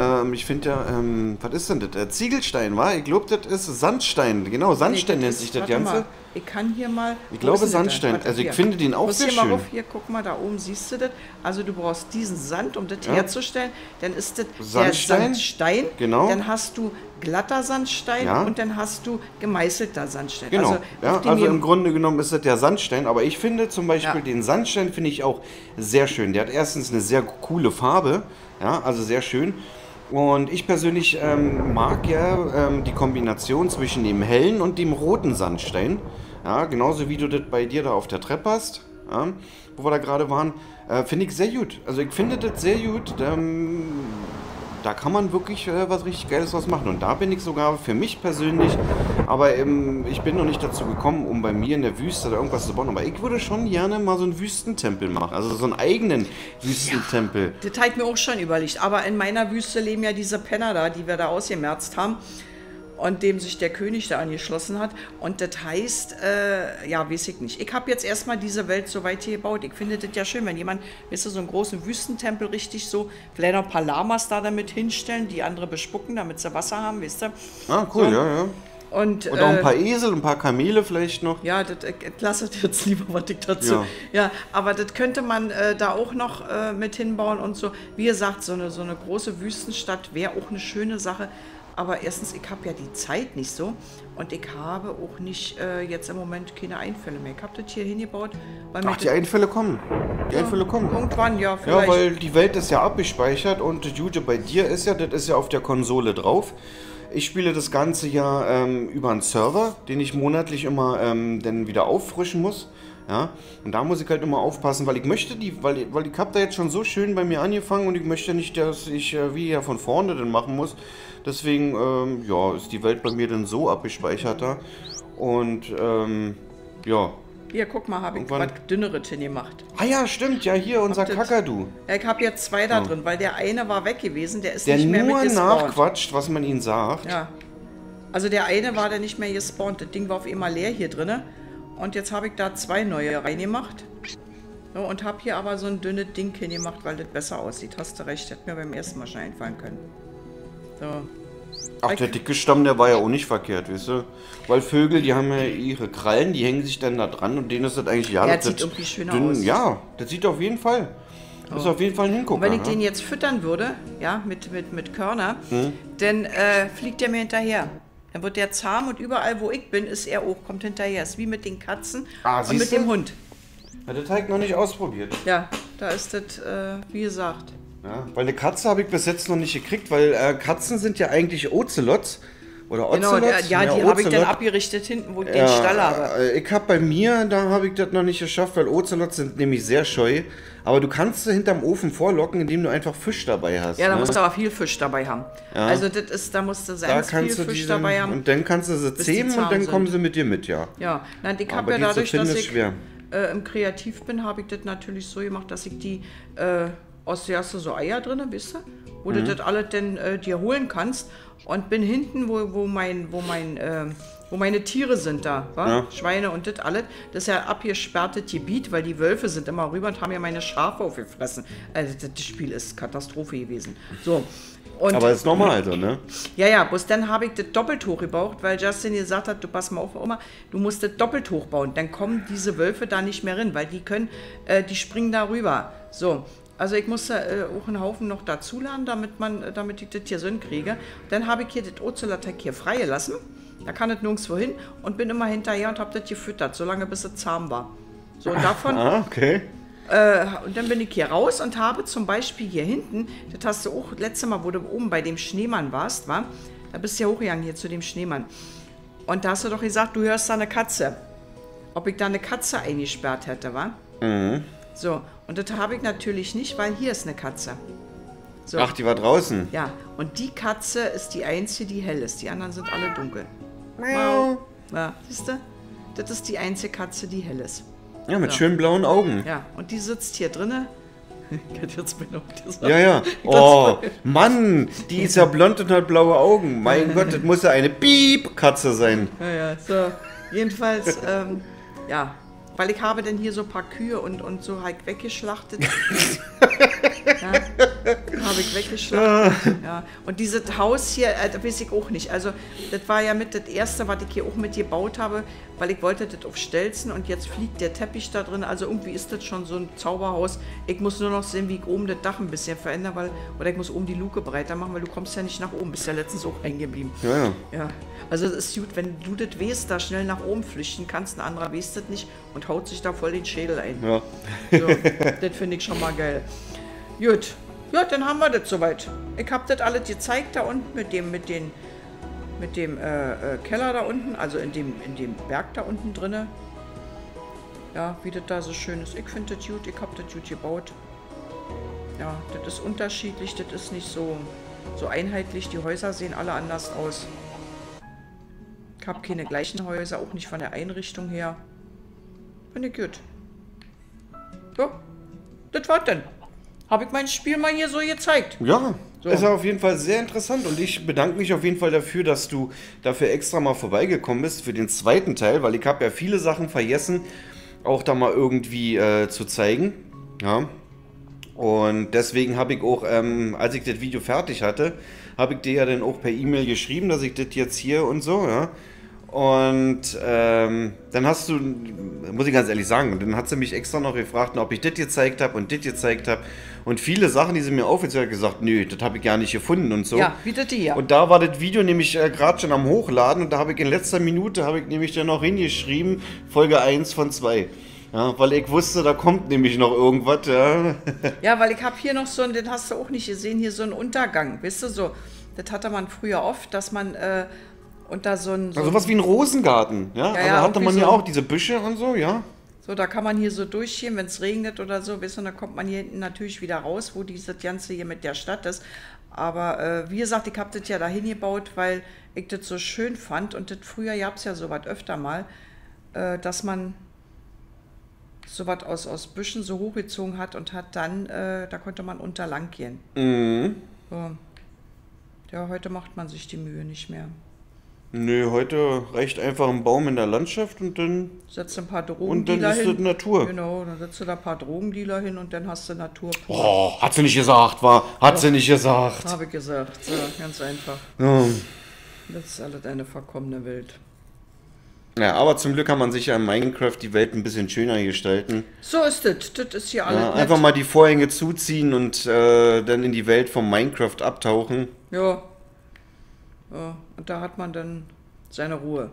was ist denn das? Ziegelstein, wa? Ich glaube, das ist Sandstein. Genau, Sandstein nennt sich das warte Ganze. mal, ich kann hier mal. Ich wo glaube ist denn das denn? Sandstein. Warte, Also ich hier. finde den auch Muss sehr hier mal schön. rauf, hier, guck mal, da oben siehst du das. Also du brauchst diesen Sand, um das herzustellen. Dann ist das Sandstein? der Sandstein. Genau. Dann hast du glatter Sandstein Ja. und dann hast du gemeißelter Sandstein. Genau, auf dem also hier- im Grunde genommen ist das der Sandstein, aber ich finde zum Beispiel Ja. den Sandstein finde ich auch sehr schön. Der hat erstens eine sehr coole Farbe, ja, also sehr schön. Und ich persönlich mag ja die Kombination zwischen dem hellen und dem roten Sandstein. Ja, genauso wie du das bei dir da auf der Treppe hast, ja, wo wir da gerade waren. Finde ich sehr gut. Also ich finde das sehr gut. Da kann man wirklich was richtig Geiles draus machen. Und da bin ich sogar für mich persönlich, aber ich bin noch nicht dazu gekommen, um bei mir in der Wüste da irgendwas zu bauen. Aber ich würde schon gerne mal so einen Wüstentempel machen. Also so einen eigenen Wüstentempel. Das habe ich mir auch schon überlegt. Aber in meiner Wüste leben ja diese Penner da, die wir da ausgemerzt haben. Und dem sich der König da angeschlossen hat. Und das heißt, ja, weiß ich nicht. Ich habe jetzt erstmal diese Welt so weit hier gebaut. Ich finde das ja schön, wenn jemand, weißt du, so einen großen Wüstentempel richtig so, vielleicht noch ein paar Lamas da damit hinstellen, die andere bespucken, damit sie Wasser haben, weißt du. Ah, cool, so. ja. Und auch ein paar Esel, ein paar Kamele vielleicht noch. Ja, das lasse ich jetzt lieber, was ich dazu. Ja, aber das könnte man da auch noch mit hinbauen und so. Wie gesagt, so eine große Wüstenstadt wäre auch eine schöne Sache. Aber erstens, ich habe ja die Zeit nicht so und ich habe auch nicht jetzt im Moment keine Einfälle mehr. Ich habe das hier hingebaut. Weil Ach, die Einfälle kommen. Die Einfälle kommen. Irgendwann, ja, vielleicht. Ja, weil die Welt ist ja abgespeichert und das Gute bei dir ist ja, das ist ja auf der Konsole drauf. Ich spiele das Ganze ja über einen Server, den ich monatlich immer dann wieder auffrischen muss. Ja, und da muss ich halt immer aufpassen, weil ich möchte weil ich habe da jetzt schon so schön bei mir angefangen und ich möchte nicht, dass ich wie ja von vorne dann machen muss. Deswegen, ja, ist die Welt bei mir dann so abgespeicherter und, ja. Hier, guck mal, habe ich was Dünneres hingemacht. Ah ja, stimmt, ja, hier unser Kakadu. Ja, ich habe jetzt zwei da drin, weil der eine war weg gewesen, der ist nicht mehr nur mitgespawnt. nachquatscht, was man ihm sagt. Ja, also der eine war der nicht mehr gespawnt, das Ding war auf einmal leer hier drin. Und jetzt habe ich da zwei neue reingemacht. So, und habe hier aber so ein dünnes Ding hingemacht, weil das besser aussieht. Hast du recht, hätte mir beim ersten Mal schon einfallen können. So. Ach, der dicke Stamm, der war ja auch nicht verkehrt, weißt du? Weil Vögel, die haben ja ihre Krallen, die hängen sich dann da dran und denen ist das eigentlich... Ja, das sieht irgendwie schöner aus. Ja, das sieht auf jeden Fall. Das ist auf jeden Fall ein Hingucker. Und wenn ich den jetzt füttern würde, ja, mit Körner, dann fliegt der mir hinterher. Dann wird der zahm und überall, wo ich bin, ist er auch, kommt hinterher. Ist wie mit den Katzen und mit dem Hund. Ja, das habe ich noch nicht ausprobiert. Ja, da ist das, wie gesagt. Ja, weil eine Katze habe ich bis jetzt noch nicht gekriegt, weil Katzen sind ja eigentlich Ozelots. Oder Ozelots. Genau, ja, die habe ich dann abgerichtet hinten, wo ich den Stall habe. Ich habe bei mir, da habe ich das noch nicht geschafft, weil Ozelots sind nämlich sehr scheu. Aber du kannst sie hinterm Ofen vorlocken, indem du einfach Fisch dabei hast. Ja, da musst du aber viel Fisch dabei haben. Ja. Also das ist, da musst du sehr viel Fisch dabei haben. Und dann kannst du sie zähmen und dann kommen sie mit dir mit, ja. Ja, nein, ich habe ja dadurch, dass ich im Kreativ bin, habe ich das natürlich so gemacht, dass ich die, hast du so Eier drin, weißt du? Wo du das alles dann dir holen kannst. Und bin hinten, wo meine Tiere sind da, ja. Schweine und das alles. Das ist ja abgesperrtes Gebiet, weil die Wölfe sind immer rüber und haben ja meine Schafe aufgefressen. Also das Spiel ist Katastrophe gewesen. So. Und aber ist normal so, ne? Ja, bloß dann habe ich das doppelt hochgebaut, weil Justin gesagt hat, du pass mal auf, Oma, du musst das doppelt hochbauen. Dann kommen diese Wölfe da nicht mehr rein, weil die springen da rüber. So. Also ich musste auch einen Haufen noch dazuladen, damit ich das hier so hinkriege. Dann habe ich hier das Ozelotek hier freigelassen. Da kann es nirgendwo hin und bin immer hinterher und habe das gefüttert, solange bis es zahm war. So, und davon... okay. Und dann bin ich hier raus und habe zum Beispiel hier hinten, das hast du auch letztes Mal, wo du oben bei dem Schneemann warst, da bist du ja hochgegangen hier zu dem Schneemann. Und da hast du doch gesagt, du hörst da eine Katze. Ob ich da eine Katze eingesperrt hätte, wa? Mhm. So, und das habe ich natürlich nicht, weil hier ist eine Katze. So. Ach, die war draußen? Ja, und die Katze ist die einzige, die hell ist. Die anderen sind alle dunkel. Miau. Ja, siehst du? Das ist die einzige Katze, die hell ist. Ja, mit schönen blauen Augen. Ja, und die sitzt hier drinne. Ja. Oh, Mann, die ist ja blond und hat blaue Augen. Mein Gott, das muss ja eine Piep-Katze sein. Ja, so. Jedenfalls, ja. Weil ich habe dann hier so ein paar Kühe und so halt weggeschlachtet. Ja, habe ich weggeschlachtet. Ja. Und dieses Haus hier, das weiß ich auch nicht. Also das war ja mit das Erste, was ich hier auch mit gebaut habe, weil ich wollte das auf Stelzen und jetzt fliegt der Teppich da drin. Also irgendwie ist das schon so ein Zauberhaus. Ich muss nur noch sehen, wie ich oben das Dach ein bisschen verändere, oder ich muss oben die Luke breiter machen, weil du kommst ja nicht nach oben. Bist ja letztens auch eingeblieben. Ja. Also es ist gut, wenn du das weißt, da schnell nach oben flüchten kannst, ein anderer weiß das nicht und haut sich da voll den Schädel ein. Ja. So, das finde ich schon mal geil. Gut, Ja, dann haben wir das soweit. Ich hab das alles gezeigt da unten mit dem Keller da unten, also in dem Berg da unten drinne. Ja, wie das da so schön ist. Ich finde das gut, ich hab das gut gebaut. Ja, das ist unterschiedlich, das ist nicht so einheitlich. Die Häuser sehen alle anders aus. Ich habe keine gleichen Häuser, auch nicht von der Einrichtung her. Finde ich gut. So, das war's dann. Habe ich mein Spiel mal hier so gezeigt. Ja, so. Ist auf jeden Fall sehr interessant und ich bedanke mich auf jeden Fall dafür, dass du dafür extra mal vorbeigekommen bist für den zweiten Teil, weil ich habe ja viele Sachen vergessen, auch da mal irgendwie zu zeigen. Ja. Und deswegen habe ich auch, als ich das Video fertig hatte, habe ich dir ja dann auch per E-Mail geschrieben, dass ich das jetzt hier und so, ja. Und dann hast du, muss ich ganz ehrlich sagen, dann hat sie mich extra noch gefragt, ob ich das gezeigt habe und das gezeigt habe. Und viele Sachen, die sie mir aufgezählt hat, gesagt, nö, das habe ich gar nicht gefunden und so. Ja, wie das hier. Und da war das Video nämlich gerade schon am Hochladen und da habe ich in letzter Minute, habe ich nämlich dann noch hingeschrieben, Folge 1 von 2. Ja, weil ich wusste, da kommt nämlich noch irgendwas, ja. Ja, weil ich habe hier noch so einen, den hast du auch nicht gesehen, hier so einen Untergang, weißt du, so. Das hatte man früher oft, dass man unter so ein... Also was wie ein Rosengarten, ja. Ja, also ja, hatte man so ja auch diese Büsche und so, ja. So, da kann man hier so durchgehen, wenn es regnet oder so, weißt du, dann kommt man hier hinten natürlich wieder raus, wo dieses Ganze hier mit der Stadt ist. Aber wie gesagt, ich habe das ja dahin gebaut, weil ich das so schön fand und das früher gab es ja sowas öfter mal, dass man sowas aus Büschen so hochgezogen hat und hat dann, da konnte man unter lang gehen. Mhm. So. Ja, heute macht man sich die Mühe nicht mehr. Nö, heute reicht einfach ein Baum in der Landschaft und dann... Setzt ein paar Und dann Drogendealer ist hin. das Natur. Genau, dann setzt du da ein paar Drogendealer hin und dann hast du Natur pur. Oh, hat sie nicht gesagt, war? Hat sie nicht gesagt. Habe ich gesagt, so, ganz einfach. Ja. Das ist alles eine verkommene Welt. Ja, aber zum Glück kann man sich ja in Minecraft die Welt ein bisschen schöner gestalten. So ist das. Das ist hier alles Ja, nett. einfach mal die Vorhänge zuziehen und dann in die Welt von Minecraft abtauchen. Ja. Ja. Und da hat man dann seine Ruhe.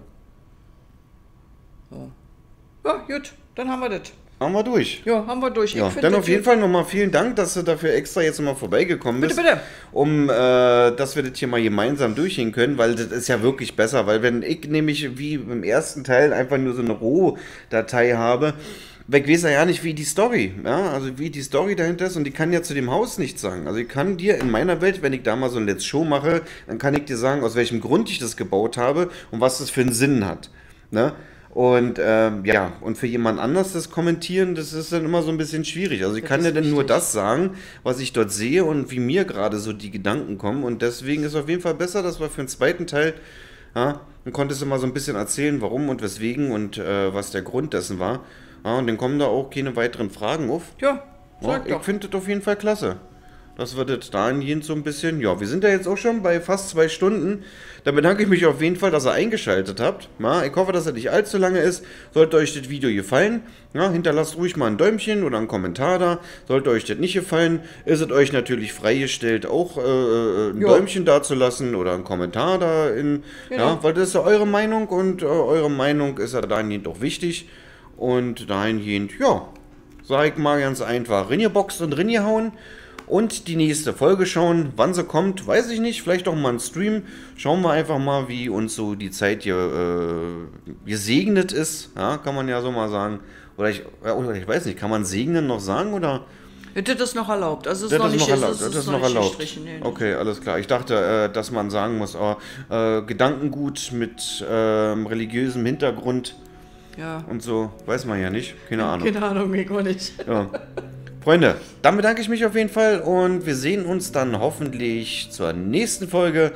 So. Ja, gut, dann haben wir das. Haben wir durch. Ja, haben wir durch. Ja, dann auf jeden Fall nochmal vielen Dank, dass du dafür extra jetzt nochmal vorbeigekommen bist. Bitte, bitte. Um, dass wir das hier mal gemeinsam durchgehen können, weil das ist ja wirklich besser, weil wenn ich nämlich wie im ersten Teil einfach nur so eine Rohdatei habe, ich weiß ja nicht, wie die Story, ja, also wie die Story dahinter ist und ich kann ja zu dem Haus nichts sagen. Also ich kann dir in meiner Welt, wenn ich da mal so ein Let's Show mache, dann kann ich dir sagen, aus welchem Grund ich das gebaut habe und was das für einen Sinn hat, ne? Und ja, und für jemand anders das kommentieren, das ist dann immer so ein bisschen schwierig. Also ich kann ja dann nur das sagen, was ich dort sehe und wie mir gerade so die Gedanken kommen. Und deswegen ist es auf jeden Fall besser, dass wir für den zweiten Teil, ja, dann konntest du mal so ein bisschen erzählen, warum und weswegen und was der Grund dessen war. Ja, und dann kommen da auch keine weiteren Fragen auf. Ja, Ja, ich finde das auf jeden Fall klasse. Das wird jetzt dahingehend so ein bisschen, ja, wir sind ja jetzt auch schon bei fast 2 Stunden. Da bedanke ich mich auf jeden Fall, dass ihr eingeschaltet habt. Ja, ich hoffe, dass er nicht allzu lange ist. Sollte euch das Video gefallen, ja, hinterlasst ruhig mal ein Däumchen oder einen Kommentar da. Sollte euch das nicht gefallen, ist es euch natürlich freigestellt, auch ein Däumchen da zu lassen oder einen Kommentar da in, ja, weil das ist ja eure Meinung und eure Meinung ist ja dahingehend auch wichtig. Und dahingehend, ja, sag ich mal ganz einfach, reingeboxt und reingehauen. Und die nächste Folge schauen, wann sie kommt, weiß ich nicht, vielleicht auch mal ein Stream. Schauen wir einfach mal, wie uns so die Zeit hier gesegnet ist, ja, kann man ja so mal sagen. Oder ich weiß nicht, kann man segnen noch sagen, oder? Ja, das ist noch erlaubt, also Das ist noch erlaubt, das ist noch erlaubt. Nee. Okay, alles klar. Ich dachte, dass man sagen muss, Gedankengut mit religiösem Hintergrund Ja. und so, weiß man ja nicht, keine Ahnung. Keine Ahnung, ich auch nicht. Ja. Freunde, dann bedanke ich mich auf jeden Fall und wir sehen uns dann hoffentlich zur nächsten Folge.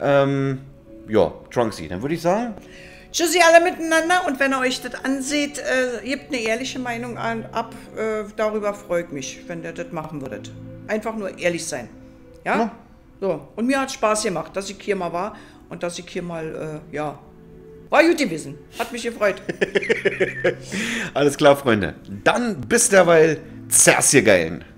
Ja, Trunksy, dann würde ich sagen. Tschüssi alle miteinander und wenn ihr euch das anseht, gebt eine ehrliche Meinung ab. Darüber freut mich, wenn ihr das machen würdet. Einfach nur ehrlich sein. Ja? Ja. So, und mir hat Spaß gemacht, dass ich hier mal war und dass ich hier mal, ja, war gut gewesen. Hat mich gefreut. Alles klar, Freunde. Dann bis derweil. Zerrs, ihr Geilen.